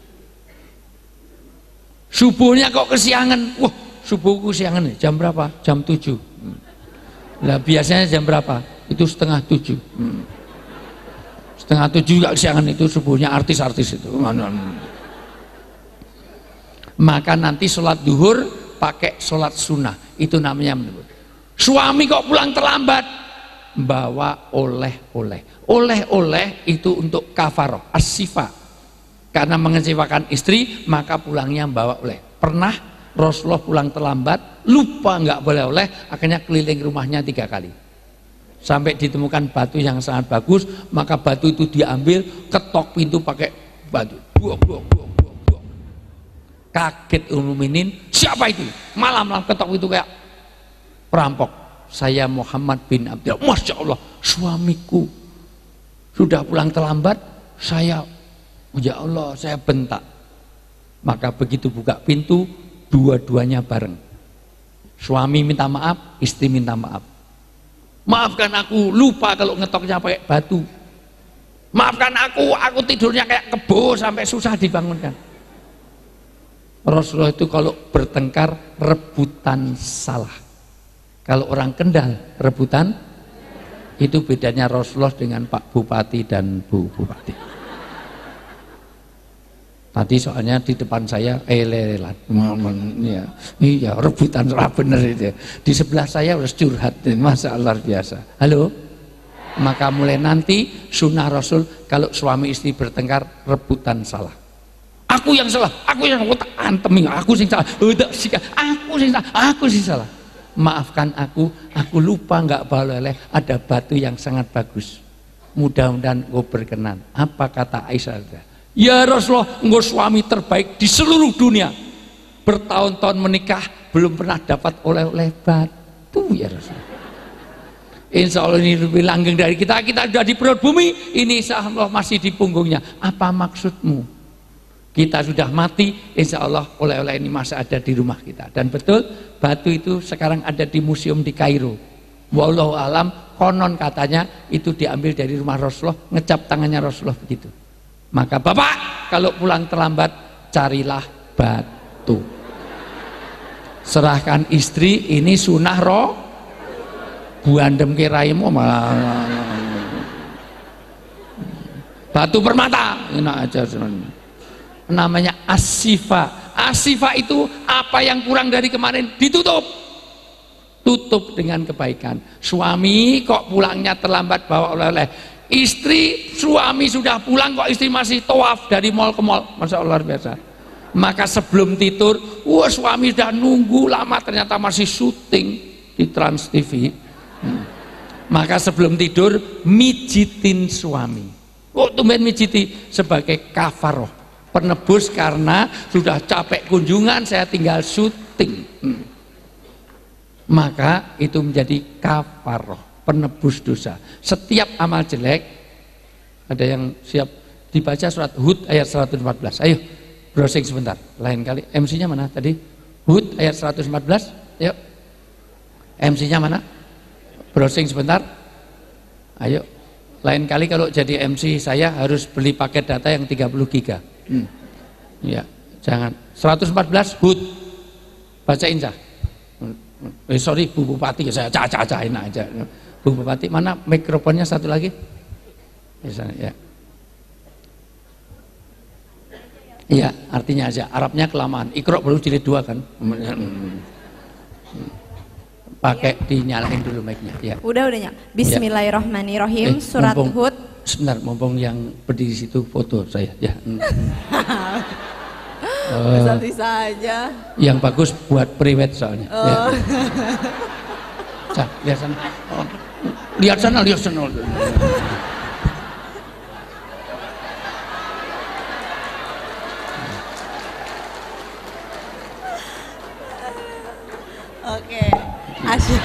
Subuhnya kok kesiangan, wah subuhku kesiangan nih, jam berapa? Jam 7. Lah biasanya jam berapa? Itu setengah 7. Setengah 7 juga kesiangan, itu subuhnya artis-artis itu. Maka nanti sholat duhur pakai sholat sunnah, itu namanya menurut. Suami kok pulang terlambat, bawa oleh-oleh. Oleh-oleh itu untuk kafaroh, as-sifa. Karena mengecewakan istri, maka pulangnya bawa oleh. Pernah Rasulullah pulang terlambat, lupa nggak boleh oleh, akhirnya keliling rumahnya 3 kali. Sampai ditemukan batu yang sangat bagus, maka batu itu diambil, ketok pintu pakai batu. Buang. Kaget Ummul Mukminin, siapa itu? Malam-malam ketok itu kayak perampok. Saya Muhammad bin Abdullah. Masya Allah, suamiku sudah pulang terlambat, ya Allah, saya bentak. Maka begitu buka pintu, dua-duanya bareng. Suami minta maaf, istri minta maaf. Maafkan aku, lupa kalau ngetoknya pakai batu. Maafkan aku tidurnya kayak kebo sampai susah dibangunkan. Rasulullah itu kalau bertengkar rebutan salah. Kalau orang Kendal rebutan, itu bedanya Rasulullah dengan Pak Bupati dan Bu Bupati. Tadi soalnya di depan saya lelat, iya rebutan salah bener itu. Di sebelah saya harus curhat, masa luar biasa. Halo, maka mulai nanti sunnah Rasul kalau suami istri bertengkar rebutan salah. Aku yang salah, aku tak antemi, aku sing salah, aku sing salah. Maafkan aku lupa nggak boleh, ada batu yang sangat bagus. Mudah-mudahan engkau berkenan. Apa kata Aisyah? Ya Rasulullah, engkau suami terbaik di seluruh dunia. Bertahun-tahun menikah belum pernah dapat oleh-oleh batu ya Rasulullah. Insya Allah ini lebih langgeng dari kita sudah di perut bumi, ini insya Allah masih di punggungnya. Apa maksudmu? Kita sudah mati, insya Allah oleh-oleh ini masih ada di rumah kita. Dan betul, batu itu sekarang ada di museum di Kairo. Wallahu alam, konon katanya itu diambil dari rumah Rasulullah, ngecap tangannya Rasulullah begitu. Maka bapak kalau pulang terlambat, carilah batu. Serahkan istri, ini sunnah roh. Buandem kiraimu batu permata, enak aja sebenarnya. Namanya asifa. Asifa itu apa yang kurang dari kemarin ditutup. Tutup dengan kebaikan. Suami kok pulangnya terlambat bawa oleh-oleh. Istri, suami sudah pulang kok istri masih tawaf dari mall ke mall. Masya Allah luar biasa. Maka sebelum tidur, suami sudah nunggu lama, ternyata masih syuting di Trans TV. Maka sebelum tidur mijitin suami. Tumben mijiti sebagai kafaroh, penebus karena sudah capek kunjungan, saya tinggal syuting. Maka itu menjadi kafaroh, penebus dosa. Setiap amal jelek, ada yang siap dibaca surat Hud ayat 114. Ayo browsing sebentar, lain kali. MC-nya mana tadi? Hud ayat 114. Ayo, MC-nya mana? Browsing sebentar. Ayo, lain kali kalau jadi MC saya harus beli paket data yang 30 giga. Ya, jangan. 114 Hud. Bacain Cah. Sorry Bu Bupati, saya cacain aja. Bu Bupati, mana mikrofonnya satu lagi? Misalnya, ya. Iya, artinya aja. Arabnya kelamaan. Iqra baru jilid 2 kan? Pakai dinyalain dulu mic-nya. Ya. Udah nyala. Bismillahirrahmanirrahim. Surat Hud. Sebentar, mumpung yang berdiri situ foto saya. Ya. Bisa aja. Yang bagus buat priwet soalnya. Ya. Cak, lihat sana. Oh. Lihat sana. Oke. Asyik.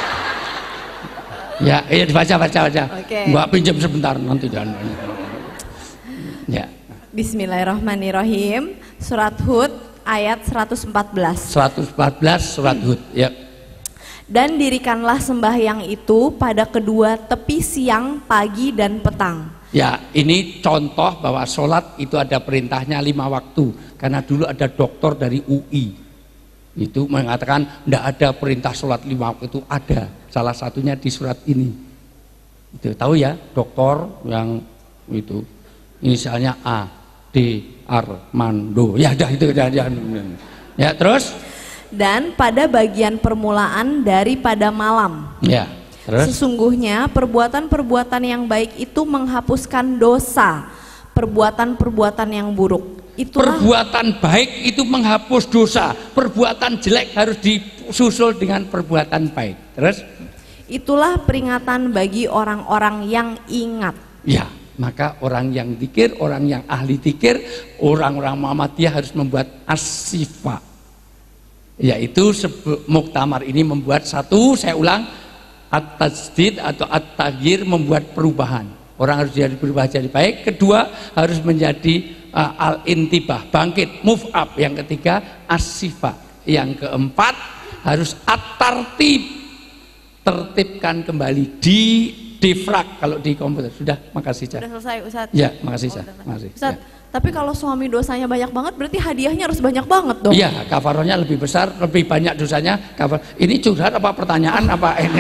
Ya, baca. Oke. Mbak pinjam sebentar nanti jangan. Ya. Bismillahirrahmanirrahim. Surat Hud ayat 114. 114 surat Hud, ya. Dan dirikanlah sembahyang itu pada kedua tepi siang, pagi dan petang. Ya, ini contoh bahwa sholat itu ada perintahnya 5 waktu. Karena dulu ada doktor dari UI itu mengatakan tidak ada perintah sholat 5 waktu, itu ada. Salah satunya di surat ini. Itu tahu ya, doktor yang itu inisialnya A, D, Armando. Ya dah itu. Ya terus. dan pada bagian permulaan daripada malam. Ya, terus? Sesungguhnya perbuatan-perbuatan yang baik itu menghapuskan dosa, perbuatan-perbuatan yang buruk. Itulah perbuatan baik itu menghapus dosa, perbuatan jelek harus disusul dengan perbuatan baik. Terus? Itulah peringatan bagi orang-orang yang ingat. Ya, maka orang yang zikir, orang yang ahli zikir, orang-orang Muhammadiyah harus membuat as-sifa, yaitu muktamar ini membuat satu, saya ulang, at-tajdid atau at-taghyir, membuat perubahan. Orang harus jadi berubah jadi baik. Kedua, harus menjadi al-intibah, bangkit, move up. Yang ketiga, as-sifa. Yang keempat, harus at-tartib, tertibkan kembali, di defrag kalau di komputer. Sudah, makasih Cak. Sudah selesai Ustadz? Ya, makasih Cak. Makasih. Ustadz, Ya. tapi kalau suami dosanya banyak banget, berarti hadiahnya harus banyak banget dong? Iya, kafarohnya lebih besar, lebih banyak dosanya. Ini curhat apa pertanyaan apa ini?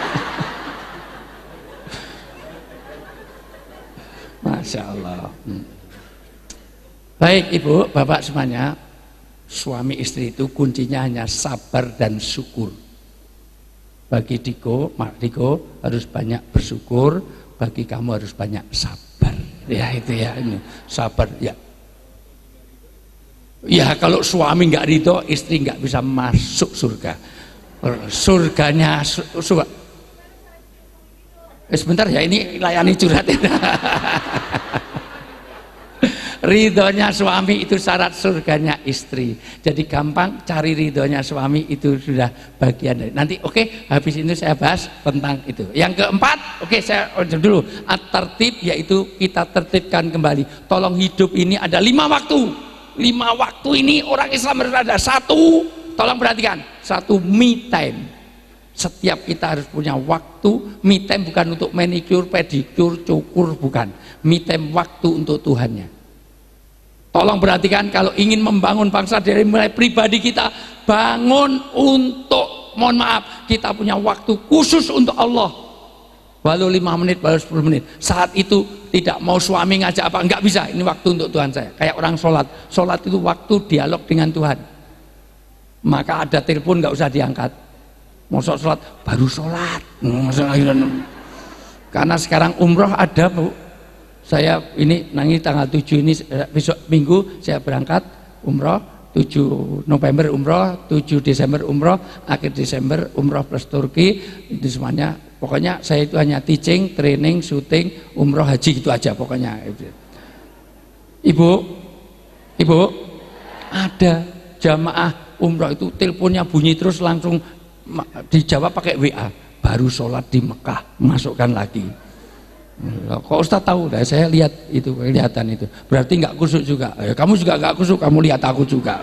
Masya Allah. Baik Ibu, Bapak semuanya, suami istri itu kuncinya hanya sabar dan syukur. Bagi Diko, Mak Diko harus banyak bersyukur, bagi kamu harus banyak sabar. Ya itu ya, ini sabar ya. Ya kalau suami nggak ridho, istri nggak bisa masuk surga. Surganya surga. Sebentar ya, ini layani curhat. Ridhonya suami itu syarat surganya istri. Jadi gampang cari ridhonya suami, itu sudah bagian dari. Nanti oke, habis ini saya bahas tentang itu. Yang keempat, oke saya dulu, at-tertib, yaitu kita tertibkan kembali. Tolong, hidup ini ada 5 waktu. 5 waktu ini orang Islam harus ada. 1, tolong perhatikan, 1 me time. Setiap kita harus punya waktu me time, bukan untuk manicure, pedicure, cukur, bukan. Me time waktu untuk Tuhannya. Tolong perhatikan, kalau ingin membangun bangsa dari mulai pribadi kita, bangun untuk, mohon maaf, kita punya waktu khusus untuk Allah. Walau 5 menit, walau 10 menit. Saat itu tidak mau suami ngajak apa, enggak bisa. Ini waktu untuk Tuhan saya. Kayak orang sholat. Sholat itu waktu dialog dengan Tuhan. Maka ada telepon enggak usah diangkat. Mau sholat, baru sholat. Karena sekarang umroh ada, Bu. Saya ini nanti tanggal 7 ini, besok minggu saya berangkat umroh, 7 November umroh, 7 Desember umroh, akhir Desember umroh plus Turki. Itu semuanya, pokoknya saya itu hanya teaching, training, syuting, umroh, haji, gitu aja pokoknya. Ibu ada jamaah umroh itu teleponnya bunyi terus, langsung dijawab pakai WA, baru sholat di Mekah, masukkan lagi. Kok Ustaz tahu? Nah, saya lihat itu, kelihatan itu. Berarti nggak kusuk juga. Ya, kamu juga nggak kusuk, kamu lihat aku juga.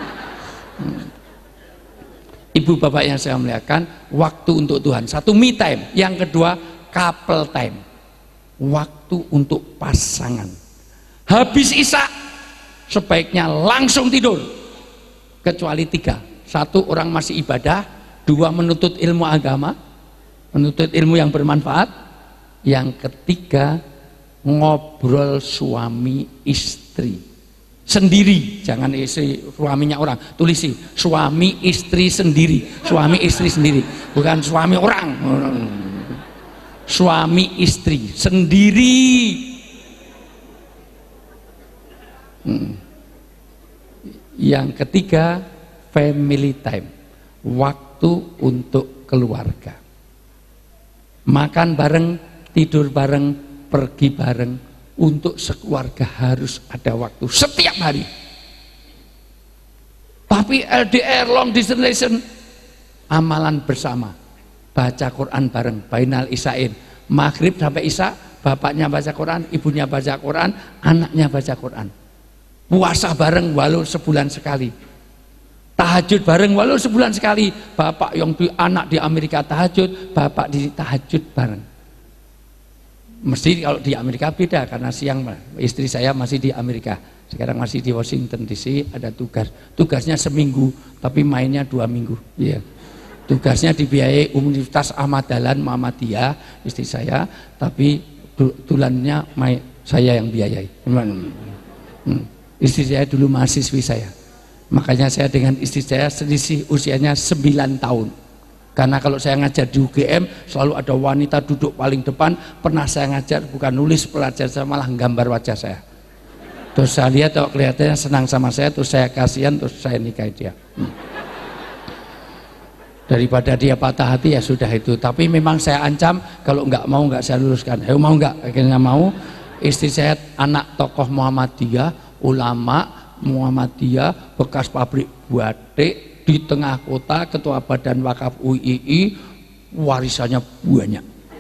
Ibu bapak yang saya muliakan, waktu untuk Tuhan. 1 me time, yang kedua couple time, waktu untuk pasangan. Habis isya sebaiknya langsung tidur, kecuali 3. 1, orang masih ibadah. 2, menuntut ilmu agama, menuntut ilmu yang bermanfaat. Yang ketiga, ngobrol suami istri sendiri, jangan istri suaminya orang, tulisi suami istri sendiri, suami istri sendiri, bukan suami orang, suami istri sendiri. Yang ketiga, family time, waktu untuk keluarga, makan bareng, tidur bareng, pergi bareng. Untuk sekeluarga harus ada waktu setiap hari. Tapi LDR, long distance relation, amalan bersama, baca Quran bareng, bainal isyain, maghrib sampai isya, bapaknya baca Quran, ibunya baca Quran, anaknya baca Quran. Puasa bareng walau sebulan sekali, tahajud bareng walau sebulan sekali. Bapak yang anak di Amerika tahajud, bapak di tahajud bareng. Mesti kalau di Amerika beda, karena siang istri saya masih di Amerika, sekarang masih di Washington DC, ada tugasnya seminggu, tapi mainnya 2 minggu. Iya. Tugasnya dibiayai Universitas Ahmad Dahlan Muhammadiyah, istri saya, tapi tulannya saya yang biayai. Istri saya dulu mahasiswi saya. Makanya saya dengan istri saya selisih usianya 9 tahun. Karena kalau saya ngajar di UGM selalu ada wanita duduk paling depan. Pernah saya ngajar bukan nulis pelajar, saya malah gambar wajah saya. Terus saya lihat kalau kelihatannya senang sama saya, terus saya kasihan, terus saya nikahi dia. Daripada dia patah hati ya sudah itu. Tapi memang saya ancam kalau nggak mau nggak saya luruskan. Ayo mau nggak? Akhirnya mau. Istri saya anak tokoh Muhammadiyah, ulama Muhammadiyah, bekas pabrik batik di tengah kota, ketua badan wakaf UII, warisannya banyak.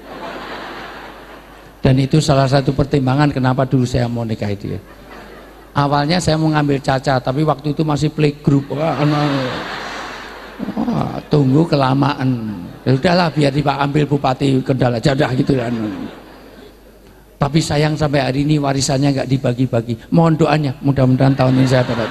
Dan itu salah satu pertimbangan kenapa dulu saya mau nikahi dia. Awalnya saya mau ngambil Caca, tapi waktu itu masih playgroup. Wah, tunggu kelamaan. Ya udahlah, biar ambil Bupati Kendal aja dah gitu kan. Tapi sayang sampai hari ini warisannya nggak dibagi-bagi. Mohon doanya, mudah-mudahan tahun ini saya dapat.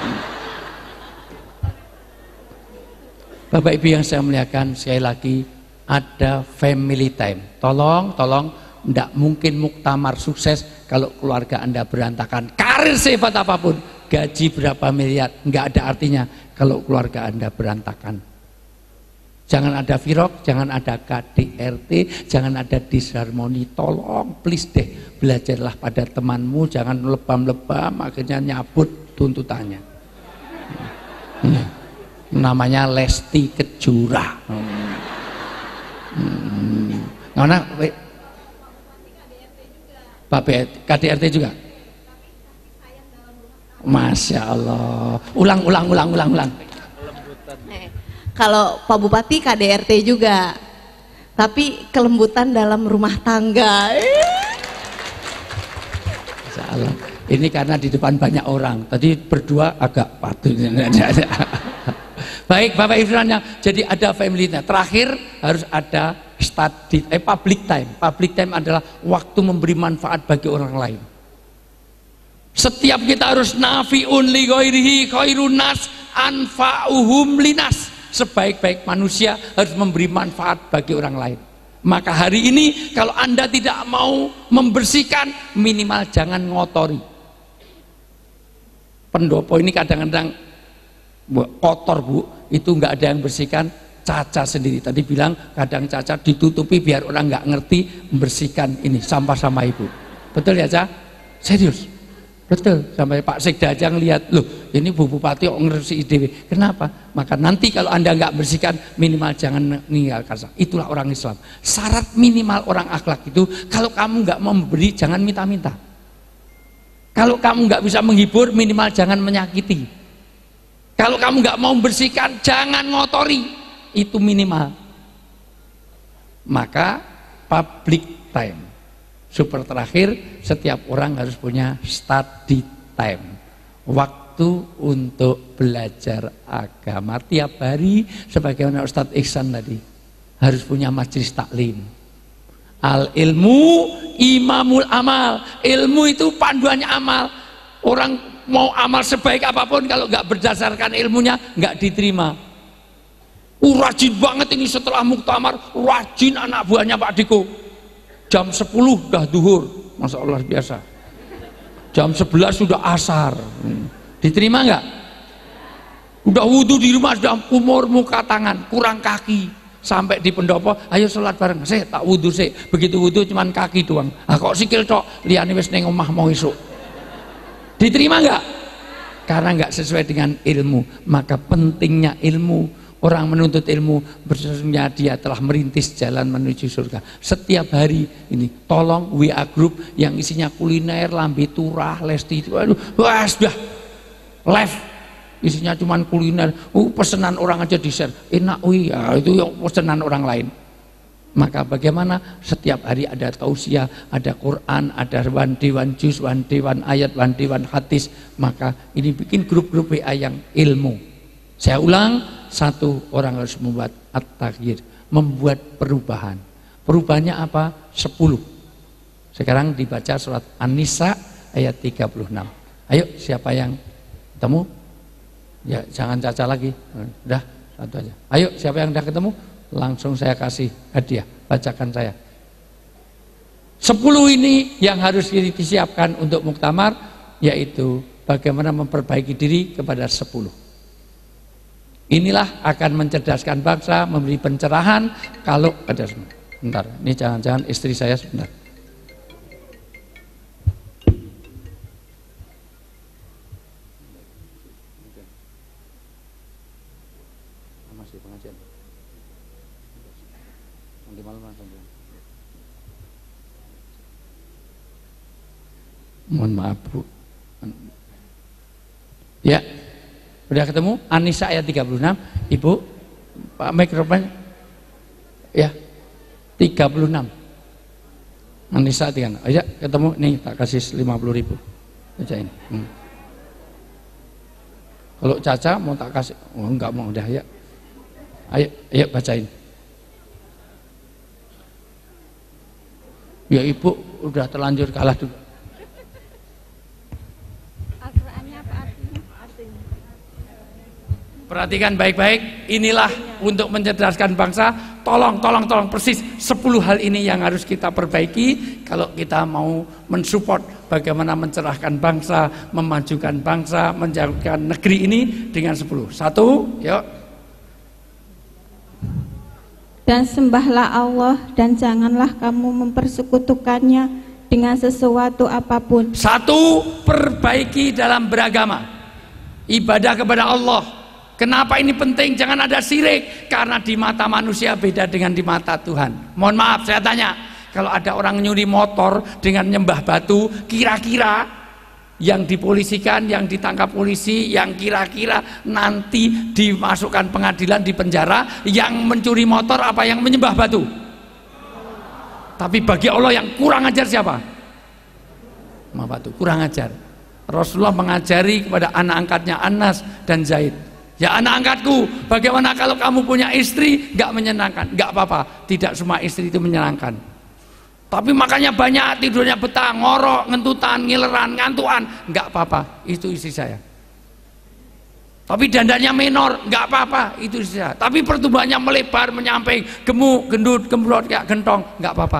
Bapak Ibu yang saya muliakan, sekali lagi ada family time. Tolong, tidak mungkin muktamar sukses kalau keluarga Anda berantakan. Karir sifat apapun, gaji berapa miliar, nggak ada artinya kalau keluarga Anda berantakan. Jangan ada virok, jangan ada KDRT, jangan ada disharmoni. Tolong, please deh, belajarlah pada temanmu, jangan lebam-lebam, akhirnya nyabut tuntutannya. Namanya Lesti Kejora. Mana? Bapak KDRT juga. Masya Allah. Ulang. Kalau Pak Bupati KDRT juga, tapi kelembutan dalam rumah tangga. Salah. Ini karena di depan banyak orang. Tadi berdua agak patuh. Baik Bapak Ibu yang jadi ada family-nya. Terakhir harus ada public time. Public time adalah waktu memberi manfaat bagi orang lain. Setiap kita harus nafi'un li ghairihi khairun nas anfa'uhum linas. Sebaik-baik manusia harus memberi manfaat bagi orang lain. Maka hari ini kalau Anda tidak mau membersihkan, minimal jangan ngotori. Pendopo ini kadang-kadang kotor Bu, itu nggak ada yang bersihkan. Caca sendiri tadi bilang kadang Caca ditutupi biar orang nggak ngerti membersihkan ini sampah sama ibu. Betul ya Caca? Serius? Betul, sampai Pak Sekda aja ngelihat, loh ini Bu Bupati kok ngersi dewe. Kenapa? Maka nanti kalau Anda nggak bersihkan, minimal jangan meninggalkan. Itulah orang Islam. Syarat minimal orang akhlak itu, kalau kamu nggak mau memberi, jangan minta-minta. Kalau kamu nggak bisa menghibur, minimal jangan menyakiti. Kalau kamu nggak mau membersihkan, jangan ngotori. Itu minimal. Maka public time. Super terakhir, setiap orang harus punya study time, waktu untuk belajar agama tiap hari. Sebagaimana Ustadz Ihsan tadi, harus punya majelis taklim. Al ilmu imamul amal. Ilmu itu panduannya amal. Orang mau amal sebaik apapun, kalau nggak berdasarkan ilmunya nggak diterima. Rajin banget ini setelah muktamar, rajin anak buahnya Pak Diko. Jam 10 udah duhur, Masya Allah biasa. Jam 11 sudah asar. Diterima nggak? Udah wudhu di rumah, sudah kumur muka tangan, kurang kaki. Sampai di pendopo, ayo sholat bareng. Saya tak wudhu sih. Begitu wudhu cuman kaki doang. Ah kok sikil tok, liane wis neng omah mau isuk. Diterima nggak? Karena nggak sesuai dengan ilmu. Maka pentingnya ilmu. Orang menuntut ilmu, bersesungguhnya dia telah merintis jalan menuju surga. Setiap hari ini, tolong WA group yang isinya kuliner, lambe turah, Lesti itu, aduh, wah sudah live, isinya cuman kuliner. Pesanan orang aja di share, enak, ya, itu yang pesanan orang lain. Maka bagaimana setiap hari ada tausiah, ada Quran, ada wan-dewan juz, wan-dewan ayat, wan-dewan hadis. Maka ini bikin grup-grup WA yang ilmu. Saya ulang, satu orang harus membuat at-taghyir, membuat perubahan. Perubahannya apa? 10. Sekarang dibaca surat An-Nisa ayat 36. Ayo siapa yang ketemu? Ya jangan Caca lagi. Udah satu aja. Ayo siapa yang udah ketemu? Langsung saya kasih hadiah. Bacakan saya. 10 ini yang harus disiapkan untuk muktamar, yaitu bagaimana memperbaiki diri kepada 10. Inilah akan mencerdaskan bangsa, memberi pencerahan. Kalau ada sebentar, ini jangan-jangan istri saya sebentar. Masih pengajian. Nanti malam langsung. Mohon maaf Bu. Ya, udah ketemu? Anissa ayat 36, Ibu, Pak mikrofon. Ya, 36. Anissa 36. Ayo ketemu, nih tak kasih 50.000. Bacain. Kalau Caca mau tak kasih, oh enggak mau, udah ya. Ayo bacain. Ya Ibu udah terlanjur kalah dulu. Perhatikan baik-baik, inilah untuk mencerdaskan bangsa. Tolong persis 10 hal ini yang harus kita perbaiki kalau kita mau mensupport bagaimana mencerahkan bangsa, memajukan bangsa, menjadikan negeri ini dengan 10. 1, yuk. Dan sembahlah Allah dan janganlah kamu mempersekutukannya dengan sesuatu apapun. 1, perbaiki dalam beragama, ibadah kepada Allah. Kenapa ini penting? Jangan ada syirik, karena di mata manusia beda dengan di mata Tuhan. Mohon maaf saya tanya, kalau ada orang nyuri motor dengan nyembah batu, kira-kira yang dipolisikan, yang ditangkap polisi, yang kira-kira nanti dimasukkan pengadilan, di penjara, yang mencuri motor apa yang menyembah batu? Tapi bagi Allah yang kurang ajar siapa? Batu, kurang ajar. Rasulullah mengajari kepada anak angkatnya Anas dan Zaid, ya anak angkatku, bagaimana kalau kamu punya istri gak menyenangkan? Gak apa-apa, tidak semua istri itu menyenangkan. Tapi makanya banyak, tidurnya betah, ngorok, ngentutan, ngileran, ngantuan, gak apa-apa, itu istri saya. Tapi dandannya menor, gak apa-apa, itu istri saya. Tapi pertumbuhannya melebar, menyamping, gemuk, gendut, gembrot, kayak gentong, gak apa-apa.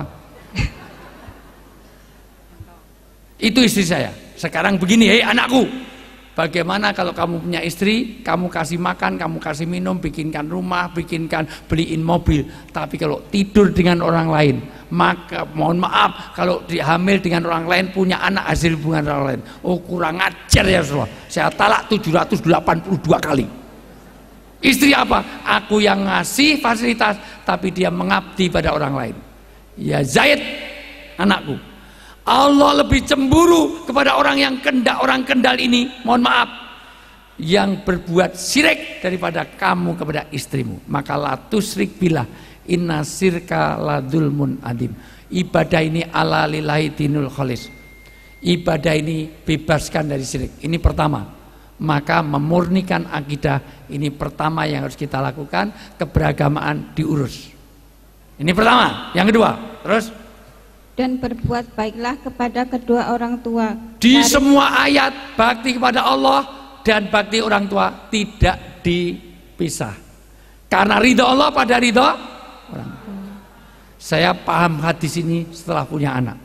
Itu istri saya. Sekarang begini, hei anakku, bagaimana kalau kamu punya istri, kamu kasih makan, kamu kasih minum, bikinkan rumah, beliin mobil. Tapi kalau tidur dengan orang lain, maka mohon maaf, kalau dihamil dengan orang lain, punya anak hasil hubungan orang lain, oh kurang ajar ya Rasulullah. Saya talak 782 kali. Istri apa? Aku yang ngasih fasilitas, tapi dia mengabdi pada orang lain. Ya Zaid, anakku, Allah lebih cemburu kepada orang yang orang kendal ini, mohon maaf, yang berbuat syirik daripada kamu kepada istrimu. Maka la tusyrik billah, inna syirka ladzulmun adim. Ibadah ini ala lillahi dinul khalis. Ibadah ini bebaskan dari syirik. Ini pertama. Maka memurnikan akidah, ini pertama yang harus kita lakukan. Keberagamaan diurus. Ini pertama. Yang kedua, terus dan berbuat baiklah kepada kedua orang tua. Di semua ayat bakti kepada Allah dan bakti orang tua tidak dipisah. Karena ridha Allah pada ridha orang tua. Saya paham hadis ini setelah punya anak.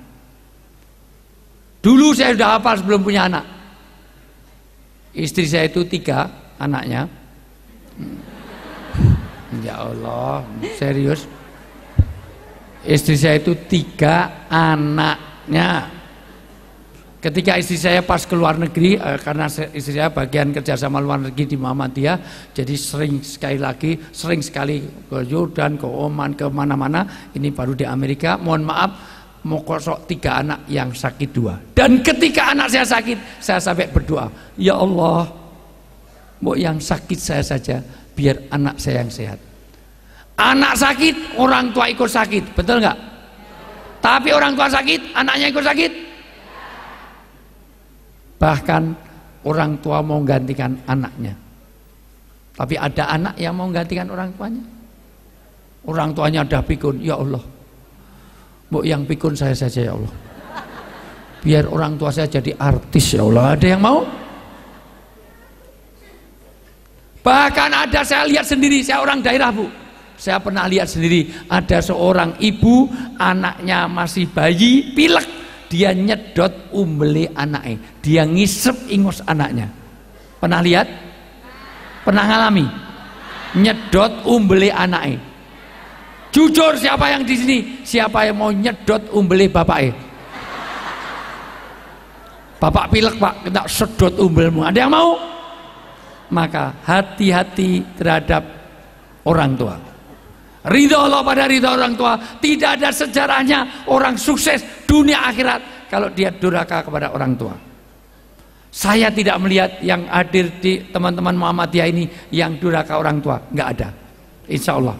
Dulu saya sudah hafal sebelum punya anak. Istri saya itu 3 anaknya. Ya Allah, serius. Istri saya itu 3 anaknya. Ketika istri saya pas ke luar negeri, karena istri saya bagian kerjasama luar negeri di Muhammadiyah, jadi sering sekali ke Yordan, ke Oman, ke mana-mana. Ini baru di Amerika. Mohon maaf, mau kosok 3 anak yang sakit 2. Dan ketika anak saya sakit, saya sampai berdoa, ya Allah, mau yang sakit saya saja, biar anak saya yang sehat. Anak sakit, orang tua ikut sakit, betul nggak? Tapi orang tua sakit, anaknya ikut sakit. Bahkan orang tua mau gantikan anaknya. Tapi ada anak yang mau gantikan orang tuanya. Orang tuanya udah pikun, ya Allah, mau yang pikun saya saja ya Allah. Biar orang tua saya jadi artis ya Allah. Ada yang mau? Bahkan ada, saya lihat sendiri, saya orang daerah Bu. Saya pernah lihat sendiri, ada seorang ibu, anaknya masih bayi, pilek, dia nyedot umbeli anaknya, dia ngisep ingus anaknya. Pernah lihat? Pernah ngalami? nyedot umbele anake? Jujur, siapa yang di sini? Siapa yang mau nyedot umbele bapake? Bapak pilek Pak, kita sedot umbelmu. Ada yang mau? Maka hati-hati terhadap orang tua. Ridho Allah pada ridho orang tua. Tidak ada sejarahnya orang sukses dunia akhirat kalau dia durhaka kepada orang tua. Saya tidak melihat yang hadir di teman-teman Muhammadiyah ini yang durhaka orang tua, nggak ada, insya Allah.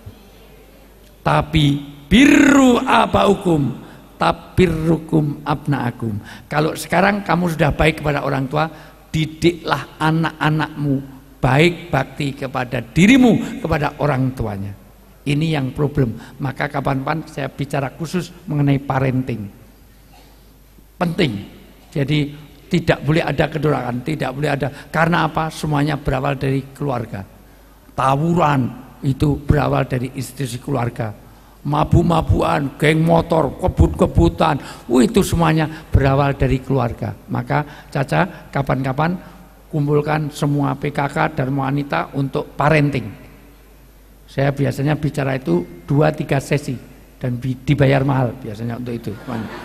Tapi birru abaukum tabirrukum abnaakum. Kalau sekarang kamu sudah baik kepada orang tua, didiklah anak-anakmu baik bakti kepada dirimu, kepada orang tuanya. Ini yang problem. Maka kapan-kapan saya bicara khusus mengenai parenting. Penting. Jadi tidak boleh ada kedurhakaan, tidak boleh ada. Karena apa? Semuanya berawal dari keluarga. Tawuran itu berawal dari institusi keluarga. Mabuk-mabukan, geng motor, kebut-kebutan, itu semuanya berawal dari keluarga. Maka Caca, kapan-kapan kumpulkan semua PKK dan wanita untuk parenting. Saya biasanya bicara itu 2-3 sesi dan dibayar mahal biasanya untuk itu.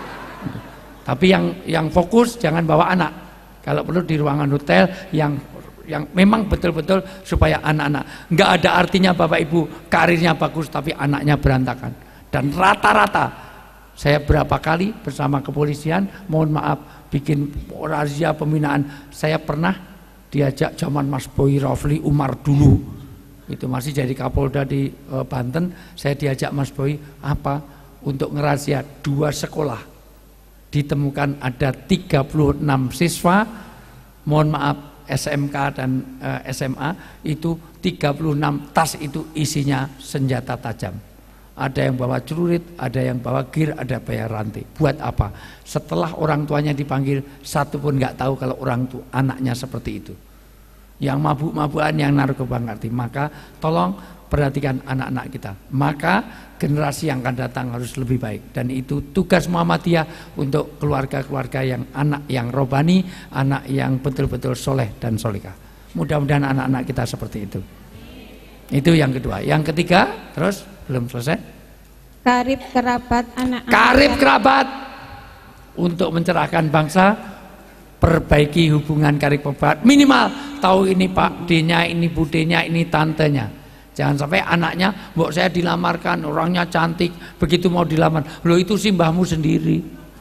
Tapi yang fokus jangan bawa anak. Kalau perlu di ruangan hotel yang memang betul-betul supaya anak-anak, nggak ada artinya Bapak Ibu karirnya bagus tapi anaknya berantakan. Dan rata-rata saya berapa kali bersama kepolisian, mohon maaf, bikin razia pembinaan. Saya pernah diajak zaman Mas Boy Rafli Umar dulu, itu masih jadi Kapolda di Banten. Saya diajak Mas Boy apa untuk ngerazia 2 sekolah, ditemukan ada 36 siswa, mohon maaf, SMK dan SMA itu 36 tas itu isinya senjata tajam. Ada yang bawa celurit, ada yang bawa gear, ada bayar rantai. Buat apa? Setelah orang tuanya dipanggil, satu pun nggak tahu kalau orang tua anaknya seperti itu. Yang mabuk-mabukan, yang narkoba ngerti. Maka tolong perhatikan anak-anak kita. Maka generasi yang akan datang harus lebih baik. Dan itu tugas Muhammadiyah untuk keluarga-keluarga yang anak yang robani, anak yang betul-betul soleh dan solihah. Mudah-mudahan anak-anak kita seperti itu. Itu yang kedua. Yang ketiga, terus belum selesai. Karib kerabat anak-anak. Karib kerabat untuk mencerahkan bangsa. Perbaiki hubungan karib kerabat. Minimal tahu ini Pak D-nya, ini Bu D-nya, ini tantenya. Jangan sampai anaknya, mbok saya dilamarkan, orangnya cantik, begitu mau dilamar, loh itu sih mbahmu sendiri.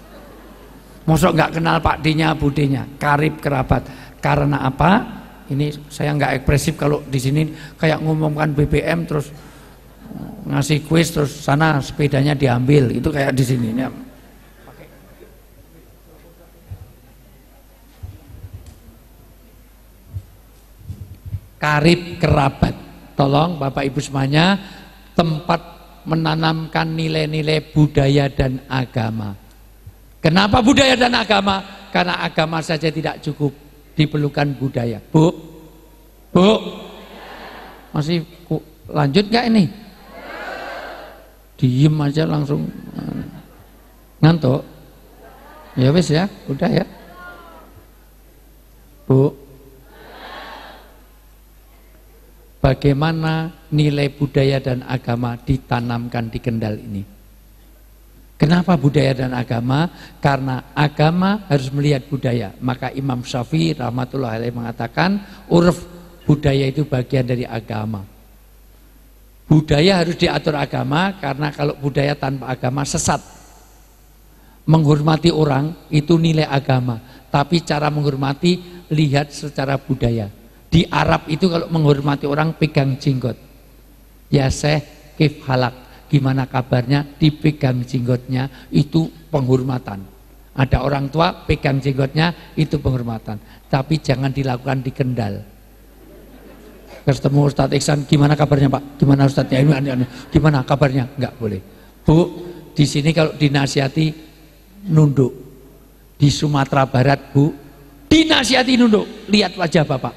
Mosok nggak kenal Pak D-nya, Bu D-nya, karib kerabat. Karena apa? Ini saya nggak ekspresif kalau di sini kayak ngumumkan BBM terus ngasih kuis terus sana sepedanya diambil, itu kayak di sini. Karib kerabat. Tolong Bapak Ibu semuanya, tempat menanamkan nilai-nilai budaya dan agama. Kenapa budaya dan agama? Karena agama saja tidak cukup, diperlukan budaya. Bu, masih lanjut nggak ini? Diem aja langsung ngantuk. Ya wes ya, udah ya. Bu, bagaimana nilai budaya dan agama ditanamkan di Kendal ini? Kenapa budaya dan agama? Karena agama harus melihat budaya. Maka Imam Syafi'i rahmatullahi alaihi mengatakan, uruf budaya itu bagian dari agama. Budaya harus diatur agama, karena kalau budaya tanpa agama sesat. Menghormati orang itu nilai agama, tapi cara menghormati lihat secara budaya. Di Arab itu kalau menghormati orang pegang jenggot. Ya Syekh, kif halak, gimana kabarnya, dipegang jenggotnya, itu penghormatan. Ada orang tua pegang jenggotnya, itu penghormatan. Tapi jangan dilakukan di Kendal. Ketemu Ustadz Iksan, gimana kabarnya Pak? Gimana Ustadz? Ya, gimana kabarnya? Enggak boleh. Bu, di sini kalau dinasihati nunduk. Di Sumatera Barat Bu, dinasihati nunduk. Lihat wajah Bapak.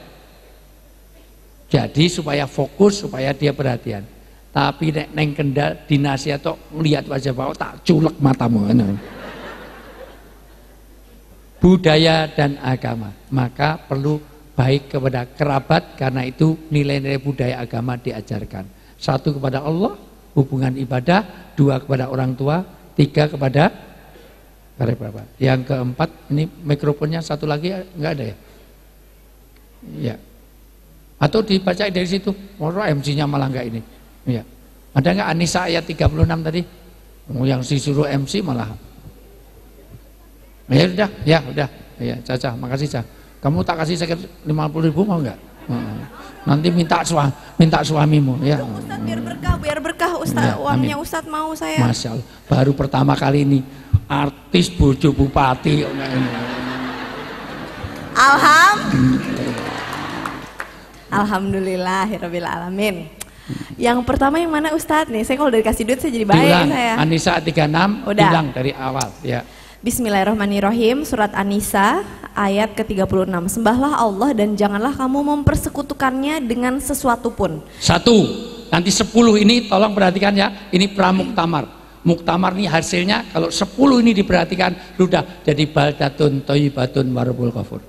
Jadi supaya fokus, supaya dia perhatian. Tapi neng Kendal dinasihat tok ngelihat wajah Bapak tak culek matamu. Budaya dan agama, maka perlu baik kepada kerabat, karena itu nilai-nilai budaya agama diajarkan. 1 kepada Allah, hubungan ibadah. 2 kepada orang tua. 3 kepada berapa? Yang keempat, ini mikrofonnya satu lagi enggak ada ya? Ya. Atau dibaca dari situ. MC-nya malah enggak ini. Ya. Ada enggak An-Nisa ayat 36 tadi? Yang disuruh MC malah. Ya udah. Ya, Caca, makasih Caca. Kamu tak kasih sekitar 50.000 mau enggak? Nanti minta suamimu ya. Ustaz, biar berkah Ustaz. Ya, uangnya Ustaz mau saya. Masya Allah, baru pertama kali ini artis bojo bupati. Alhamdulillahirabbil alamin. Yang pertama yang mana Ustaz nih? Saya kalau udah dikasih duit saya jadi baik saya. An-Nisa 36 bilang dari awal ya. Bismillahirrahmanirrahim. Surat An-Nisa ayat ke-36. Sembahlah Allah dan janganlah kamu mempersekutukannya dengan sesuatu pun. 1. Nanti 10 ini tolong perhatikan ya. Ini pramuktamar. Muktamar ini hasilnya kalau 10 ini diperhatikan sudah jadi baldatun thayyibatun warabul ghafur.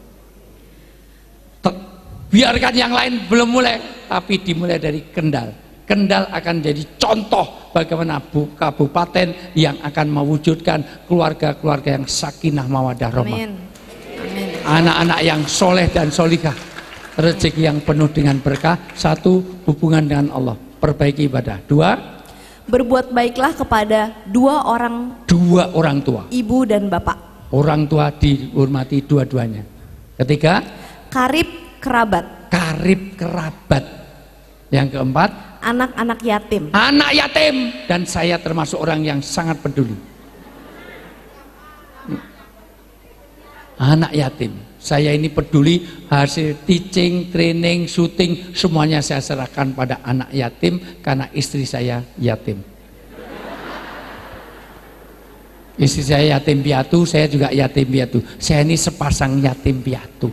Biarkan yang lain belum mulai, tapi dimulai dari Kendal. Kendal akan jadi contoh bagaimana kabupaten yang akan mewujudkan keluarga-keluarga yang sakinah mawaddah rahmah. Anak-anak yang soleh dan solihah, rezeki yang penuh dengan berkah. 1. Hubungan dengan Allah, perbaiki ibadah. 2. Berbuat baiklah kepada dua orang tua, ibu dan bapak. Orang tua dihormati dua-duanya. 3. Karib kerabat. Yang 4. Anak-anak yatim. Anak yatim, dan saya termasuk orang yang sangat peduli. Anak yatim, saya ini peduli. Hasil teaching, training, syuting, semuanya saya serahkan pada anak yatim karena istri saya yatim. Istri saya yatim piatu, saya juga yatim piatu. Saya ini sepasang yatim piatu.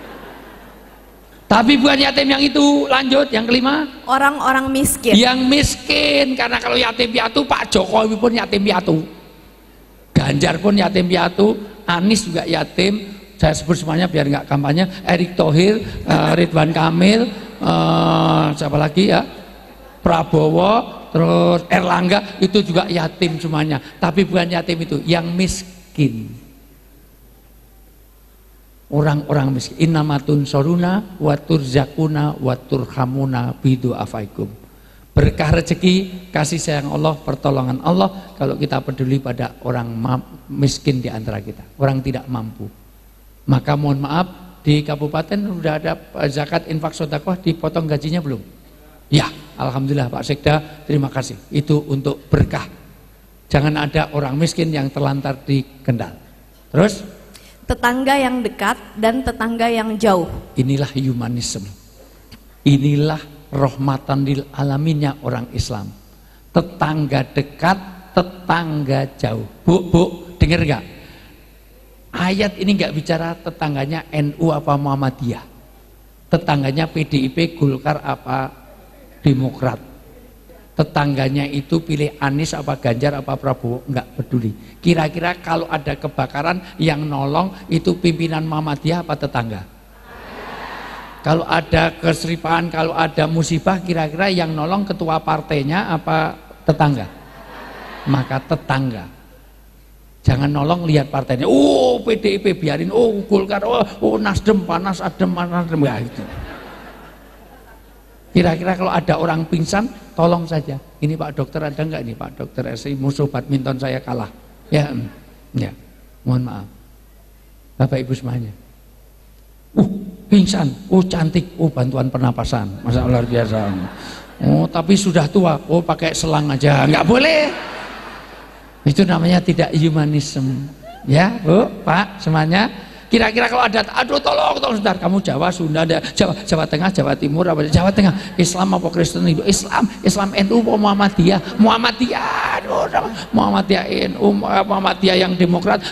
Tapi bukan yatim yang itu. Lanjut, yang 5. Orang-orang miskin. Yang miskin, karena kalau yatim piatu Pak Jokowi pun yatim piatu, Ganjar pun yatim piatu, Anies juga yatim. Saya sebut semuanya biar nggak kampanye. Erick Thohir, Ridwan Kamil, siapa lagi ya? Prabowo, terus Erlangga, itu juga yatim semuanya. Tapi bukan yatim itu, yang miskin. Orang-orang miskin. Innamatun soruna watur zakuna watur hamuna bidu afaikum. Berkah rezeki, kasih sayang Allah, pertolongan Allah kalau kita peduli pada orang miskin di antara kita, orang tidak mampu. Maka mohon maaf, di kabupaten sudah ada zakat infak sedekah, dipotong gajinya belum? Ya, alhamdulillah Pak Sekda, terima kasih. Itu untuk berkah. Jangan ada orang miskin yang terlantar di Kendal. Terus tetangga yang dekat dan tetangga yang jauh. Inilah humanisme. Inilah rahmatan lil alaminnya orang Islam. Tetangga dekat, tetangga jauh. Bu, dengar gak? Ayat ini gak bicara tetangganya NU apa Muhammadiyah. Tetangganya PDIP, Golkar apa Demokrat. Tetangganya itu pilih Anies apa Ganjar apa Prabowo, enggak peduli. Kira-kira kalau ada kebakaran yang nolong itu pimpinan Muhammadiyah apa tetangga? Kalau ada keseripaan, kalau ada musibah, kira-kira yang nolong ketua partainya apa tetangga? Maka tetangga. Jangan nolong lihat partainya. Oh PDIP biarin, oh Golkar, oh Nasdem panas, adem, ya itu. Kira-kira kalau ada orang pingsan, tolong saja. Ini Pak Dokter ada enggak nih Pak Dokter SI, musuh badminton saya kalah. Ya, mohon maaf. Bapak Ibu semuanya. Pingsan, cantik, bantuan pernapasan, masa luar biasa. Tapi sudah tua, pakai selang aja, nggak boleh. Itu namanya tidak humanisme. Ya, Bu, Pak, semuanya. Kira-kira kalau ada, aduh tolong sebentar, kamu Jawa, Sunda, Jawa Tengah, Jawa Timur, apa Jawa Tengah, Islam apa Kristen itu? Islam NU apa Muhammadiyah? Muhammadiyah NU, Muhammadiyah yang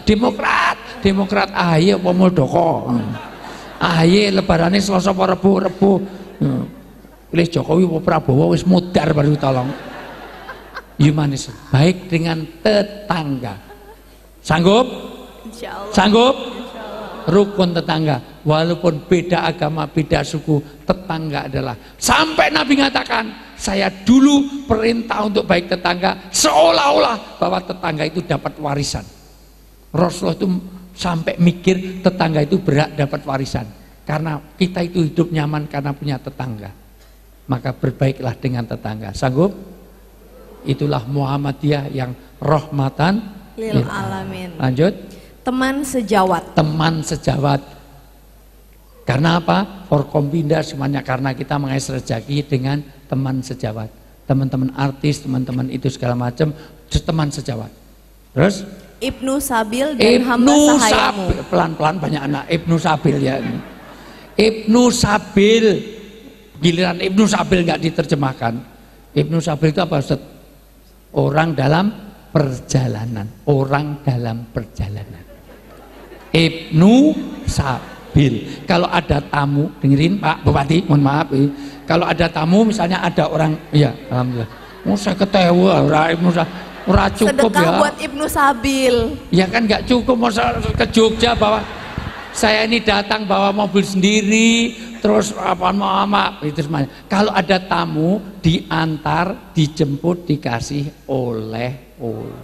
Demokrat AHY apa Muldoko? AHY lebarannya Selasa apa Rebo. Pilih Jokowi apa Prabowo, wis mudar baru tolong. Humanisme, baik dengan tetangga. Sanggup? Insyaallah. Sanggup? Rukun tetangga, walaupun beda agama, beda suku, tetangga adalah. Sampai Nabi mengatakan, saya dulu perintah untuk baik tetangga, seolah-olah bahwa tetangga itu dapat warisan. Rasulullah itu sampai mikir tetangga itu berhak dapat warisan, karena kita itu hidup nyaman karena punya tetangga. Maka berbaiklah dengan tetangga. Sanggup? Itulah Muhammadiyah yang rahmatan lil alamin. Lanjut. Teman sejawat. Teman sejawat. Karena apa? Forkombinda semuanya karena kita mengais rezeki dengan teman sejawat. Teman-teman artis, teman-teman itu segala macam, teman sejawat. Terus? Ibnu Sabil dan hamba sahayamu. Pelan-pelan banyak anak Ibnu Sabil ya. Ibnu Sabil, giliran Ibnu Sabil nggak diterjemahkan. Ibnu Sabil itu apa Ustaz? Orang dalam perjalanan. Orang dalam perjalanan. Ibnu Sabil. Kalau ada tamu, dengerin Pak Bupati, mohon maaf. Kalau ada tamu, misalnya ada orang, ya alhamdulillah. Saya ketawa, Ibnu Sabil. Ora cukup sedekah ya. Buat Ibnu Sabil. Ya kan nggak cukup masa ke Jogja bawa saya ini datang bawa mobil sendiri terus apa maaf itu semuanya. Kalau ada tamu diantar, dijemput, dikasih oleh-oleh.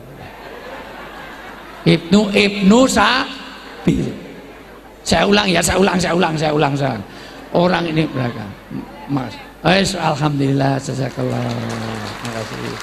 Ibnu Sabil. Saya ulang ya, saya ulang. Orang ini beragam. Mas. Alhamdulillah, jazakallah. Makasih.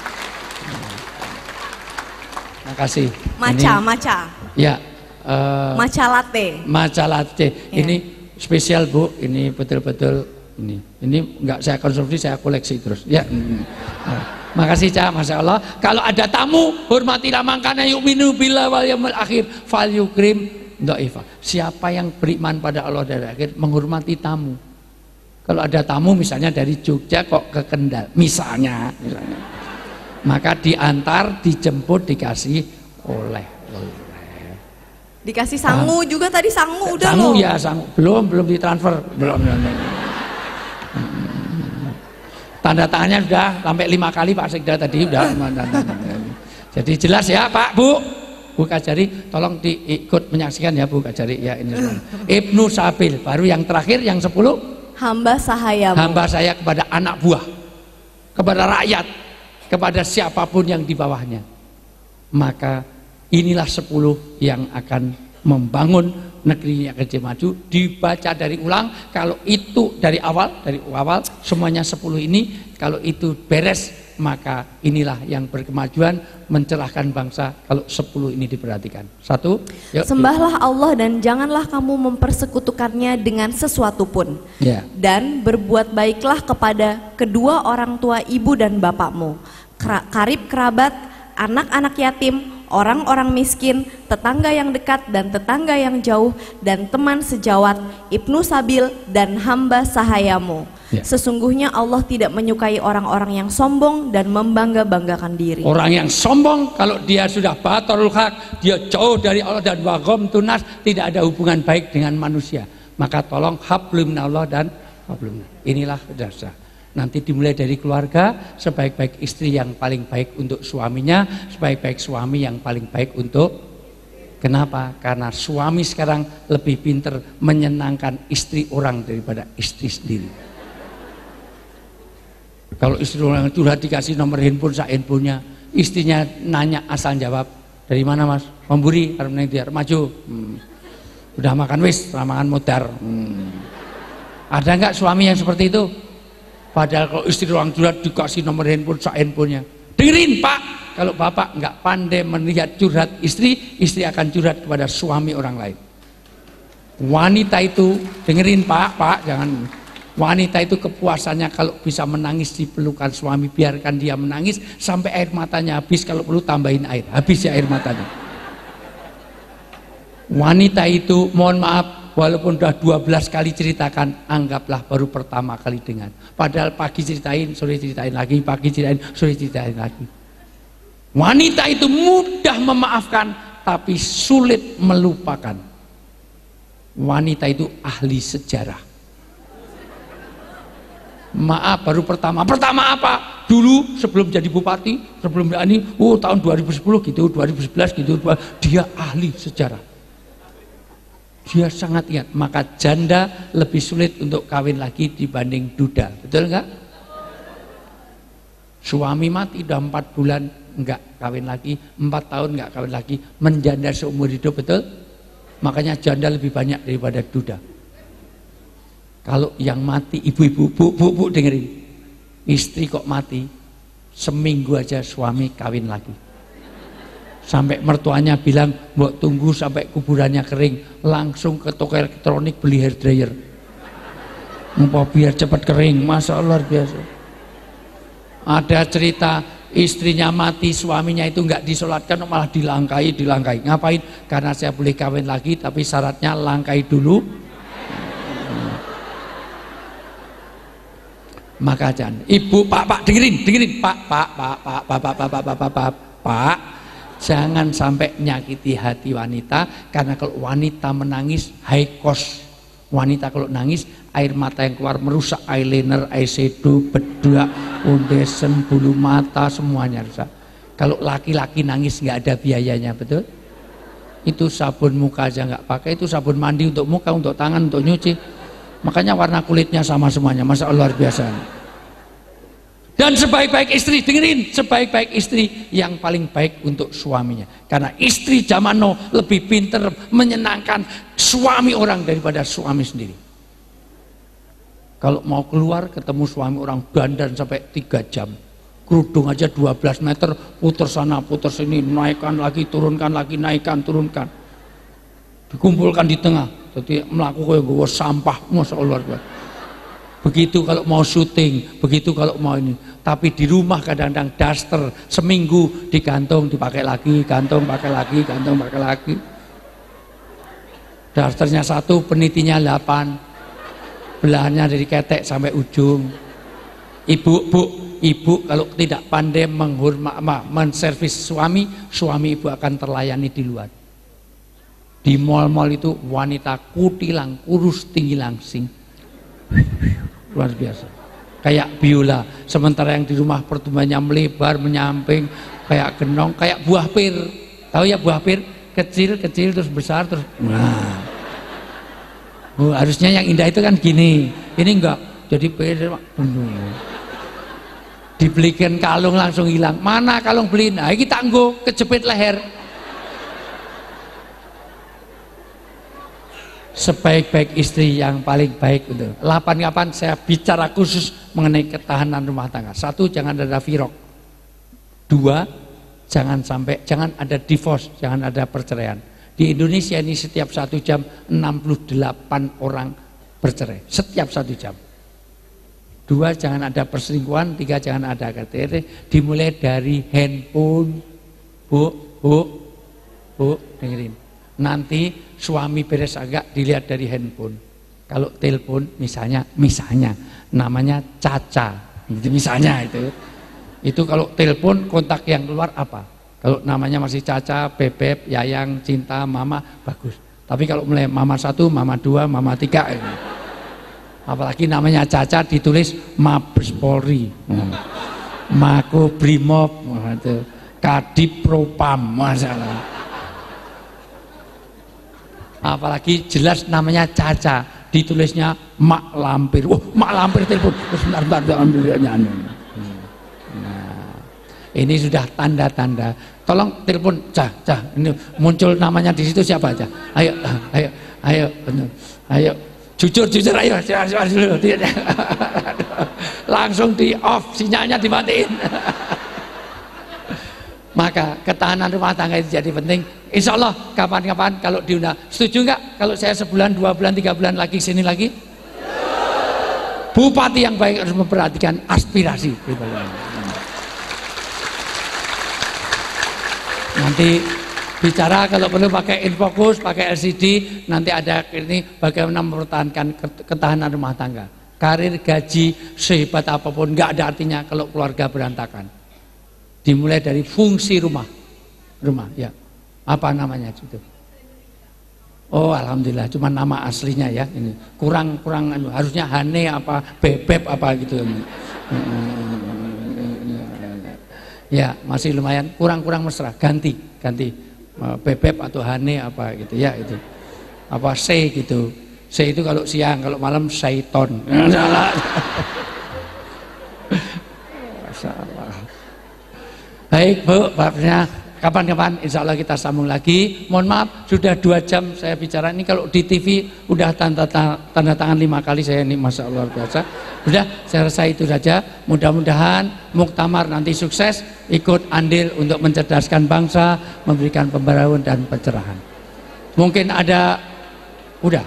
Makasih. Maca. Ya. Maca latte. Ya. Ini spesial Bu. Ini betul-betul ini. Ini enggak saya konsumsi, saya koleksi terus. Ya. Makasih Ca, Masya Allah. Kalau ada tamu, hormatilah mangkana yu'minu billah wal yaumil akhir fal yukrim dha'ifa. Siapa yang beriman pada Allah dan akhir menghormati tamu. Kalau ada tamu misalnya dari Jogja kok ke Kendal, misalnya. Maka diantar, dijemput, dikasih oleh. Dikasih sangu juga tadi, sangu udah sangu loh. Ya sangu, belum ditransfer, belum. Tanda tangannya sudah sampai 5 kali Pak Sekda tadi udah. Jadi jelas ya Pak Bu Kajari, tolong diikut menyaksikan ya Bu Kajari ya ini. Ibnu Sabil, baru yang terakhir yang 10. Hamba sahayamu. Hamba saya kepada anak buah, kepada rakyat, kepada siapapun yang di bawahnya. Maka inilah 10 yang akan membangun negeri yang kecil maju. Dibaca dari ulang. Kalau itu dari awal semuanya 10 ini, kalau itu beres, maka inilah yang berkemajuan, mencerahkan bangsa. Kalau 10 ini diperhatikan. 1, yuk, sembahlah Allah dan janganlah kamu mempersekutukannya dengan sesuatu pun. Ya. Dan berbuat baiklah kepada kedua orang tua ibu dan bapakmu, karib kerabat, anak-anak yatim, orang-orang miskin, tetangga yang dekat dan tetangga yang jauh, dan teman sejawat, Ibnu Sabil dan hamba sahayamu. Ya. Sesungguhnya Allah tidak menyukai orang-orang yang sombong dan membangga-banggakan diri. Orang yang sombong kalau dia sudah batarul haq, dia jauh dari Allah dan wagom tunas, tidak ada hubungan baik dengan manusia. Maka tolong hablum minallah dan hablum. Inilah dasar. Nanti dimulai dari keluarga, sebaik-baik istri yang paling baik untuk suaminya, sebaik-baik suami yang paling baik untuk. Kenapa? Karena suami sekarang lebih pintar menyenangkan istri orang daripada istri sendiri. Kalau istri orang curhat dikasih nomor handphone, handphonenya, istrinya nanya asal jawab, dari mana Mas? Memburi, maju. Udah makan wis, makan modar. Ada nggak suami yang seperti itu? Padahal kalau istri orang curhat dikasih nomor handphonenya. Dengerin Pak, kalau Bapak nggak pandai melihat curhat istri, istri akan curhat kepada suami orang lain. Wanita itu, dengerin Pak, jangan. Wanita itu kepuasannya kalau bisa menangis di pelukan suami, biarkan dia menangis sampai air matanya habis, kalau perlu tambahin air, habis ya air matanya. Wanita itu, mohon maaf, walaupun sudah 12 kali ceritakan, anggaplah baru pertama kali dengar. Padahal pagi ceritain, sore ceritain lagi, pagi ceritain, sore ceritain lagi. Wanita itu mudah memaafkan, tapi sulit melupakan. Wanita itu ahli sejarah. Maaf baru pertama apa? Dulu sebelum jadi bupati, sebelum ini, tahun 2010 gitu, 2011 gitu, dia ahli sejarah. Dia sangat ingat, maka janda lebih sulit untuk kawin lagi dibanding duda. Betul enggak? Suami mati udah 4 bulan enggak kawin lagi, 4 tahun enggak kawin lagi, menjanda seumur hidup, betul? Makanya janda lebih banyak daripada duda. Kalau yang mati, ibu-ibu, bu dengerin, istri kok mati, seminggu aja suami kawin lagi. Sampai mertuanya bilang, mbok tunggu sampai kuburannya kering, langsung ke toko elektronik beli hair dryer. Mau biar cepat kering, masa Allah, luar biasa. Ada cerita istrinya mati, suaminya itu nggak disolatkan, malah dilangkai. Ngapain? Karena saya boleh kawin lagi, tapi syaratnya langkai dulu. Maka jangan, ibu, pak, dengerin, pak, jangan sampai nyakiti hati wanita, karena kalau wanita menangis high cost. Wanita kalau nangis, air mata yang keluar merusak eyeliner, eyeshadow, bedak, foundation, bulu mata, semuanya rusak. Kalau laki-laki nangis nggak ada biayanya, betul? Itu sabun muka aja nggak pakai, itu sabun mandi untuk muka, untuk tangan, untuk nyuci. Makanya warna kulitnya sama semuanya, masa Allah, luar biasa. Dan sebaik-baik istri, dengerin, sebaik-baik istri yang paling baik untuk suaminya. Karena istri zaman now lebih pinter menyenangkan suami orang daripada suami sendiri. Kalau mau keluar ketemu suami orang dandan sampai 3 jam. Kerudung aja 12 meter, puter sana, puter sini, naikkan lagi, turunkan lagi, naikkan, turunkan. Dikumpulkan di tengah, jadi melakukan gue sampah, Masya Allah. Begitu kalau mau syuting, begitu kalau mau ini. Tapi di rumah kadang-kadang daster seminggu digantung, dipakai lagi, gantung, pakai lagi, gantung, pakai lagi. Dasternya 1, penitinya 8, belahannya dari ketek sampai ujung. Ibu kalau tidak pandai menservis suami ibu akan terlayani di luar. Di mal-mal itu wanita kutilang, kurus, tinggi langsing. Luar biasa, kayak biola. Sementara yang di rumah pertumbuhannya melebar, menyamping, kayak genong, kayak buah pir. Tahu ya buah pir? Kecil terus besar terus. Nah, harusnya yang indah itu kan gini. Ini enggak, jadi pir. Dibelikan kalung langsung hilang. Mana kalung beliin? Nah, kita nggo kejepit leher. Sebaik-baik istri yang paling baik untuk 8 saya bicara khusus mengenai ketahanan rumah tangga. 1, jangan ada firok. 2, jangan ada divorce, jangan ada perceraian. Di Indonesia ini setiap 1 jam 68 orang bercerai, setiap 1 jam. 2, jangan ada perselingkuhan. 3, jangan ada KTR. Dimulai dari handphone. Bu, dengerin. Nanti suami beres agak dilihat dari handphone. Kalau telepon misalnya namanya Caca, misalnya itu kalau telepon kontak yang keluar apa? Kalau namanya masih Caca, Bebek, Yayang, Cinta, Mama, bagus. Tapi kalau mulai Mama 1, Mama 2, Mama 3 ini. Apalagi namanya Caca ditulis Mabes Polri, Makobrimob, Kadip Propam, masalah. Apalagi jelas namanya Caca, ditulisnya Mak Lampir. Mak Lampir telepon. Sebentar nyanyi. Nah, ini sudah tanda-tanda. Tolong telepon Cah. Ini muncul namanya di situ siapa aja? Ayo. Jujur ayo. Langsung di off, sinyalnya dimatiin. Maka ketahanan rumah tangga itu jadi penting. Insya Allah kapan-kapan kalau diundang. Setuju nggak kalau saya sebulan, 2 bulan, 3 bulan lagi sini lagi? Bupati yang baik harus memperhatikan aspirasi. Nanti bicara kalau perlu pakai infocus, pakai LCD. Nanti ada ini bagaimana mempertahankan ketahanan rumah tangga. Karir, gaji, sehebat apapun nggak ada artinya kalau keluarga berantakan. Dimulai dari fungsi rumah ya. Apa namanya itu? Oh, alhamdulillah, cuma nama aslinya ya. Ini kurang harusnya Hane apa Bebek apa gitu. Ya, masih lumayan, kurang mesra. Ganti Bebek atau Hane apa gitu ya itu. apa C gitu. C itu kalau siang, kalau malam syaiton. Salah. Masalah. Baik Bu, babnya kapan-kapan insya Allah kita sambung lagi. Mohon maaf sudah 2 jam saya bicara ini, kalau di TV udah tanda tangan 5 kali saya ini, masya Allah luar biasa. Udah, saya rasa itu saja. Mudah-mudahan muktamar nanti sukses, ikut andil untuk mencerdaskan bangsa, memberikan pembaruan dan pencerahan. Mungkin ada, udah,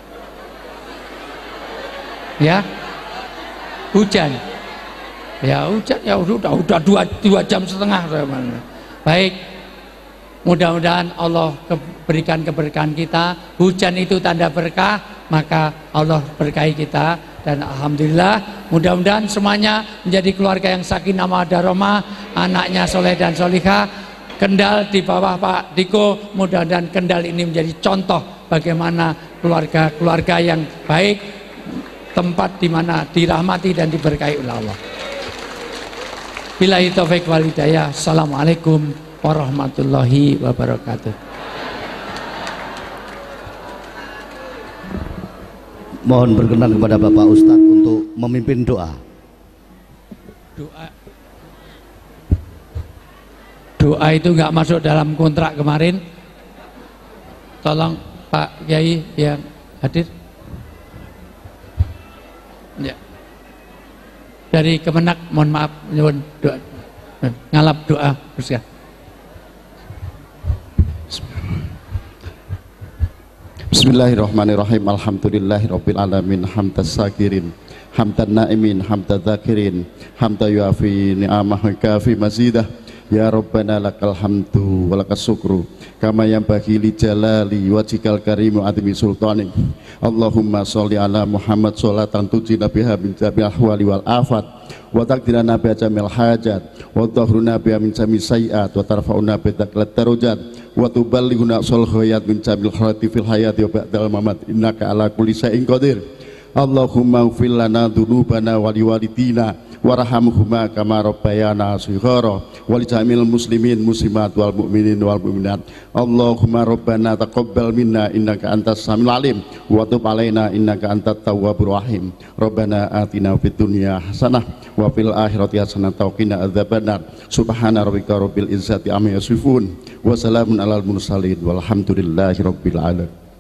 ya, hujan. Ya hujan, ya udah 2 jam setengah. Baik, mudah-mudahan Allah berikan keberkahan kita. Hujan itu tanda berkah, maka Allah berkahi kita. Dan alhamdulillah, mudah-mudahan semuanya menjadi keluarga yang sakinah mawaddah rahmah, anaknya soleh dan solihah. Kendal di bawah Pak Diko, mudah-mudahan Kendal ini menjadi contoh bagaimana keluarga-keluarga yang baik, tempat di mana dirahmati dan diberkahi oleh Allah. Billahi taufiq wal hidayah. Assalamualaikum warahmatullahi wabarakatuh. Mohon berkenan kepada Bapak Ustadz untuk memimpin doa. Doa itu nggak masuk dalam kontrak kemarin. Tolong Pak Kiai yang hadir. Ya. Dari Kemenak, mohon maaf, nyuwun doa, ngalap doa bersiap. Bismillahirrahmanirrahim. Alhamdulillahirabbil alamin, hamdas sakirin, hamdan naimin, hamdaz zakirin, hamda yuafi ni'amah kafi mazidah. Ya Rabbana lakal hamdu wa lakas syukru kama yanbaghi li jalali wajhikal karim wa azimi sultanik. Allahumma sholli ala Muhammad sholatan tujina biha min jami'il ahwali wal afat wa taqdirana biha jamil hajat wa tahruna biha min jami sayiat wa tarfa'una bi dzakrat darajat wa tuballighuna shol khayat min jamil khairati fil hayati wa ba'dal mamat innaka ala kulli syai'in qadir. Allahumma ighfir lana dzunubana wa liwalidina warhamhuma kama rabbayana shighara wal jamil muslimin muslimat wal mu'minin wal mu'minat. Allahumma rabbana taqabbal minna innaka antas samiul alim wa tub alaina innaka antat tawwabur rahim. Rabbana atina fid dunya hasanah wa fil akhirati hasanah wa qina adzabannar. Subhana rabbika rabbil izzati amma yasifun wa salamun alal mursalin walhamdulillahi rabbil alamin.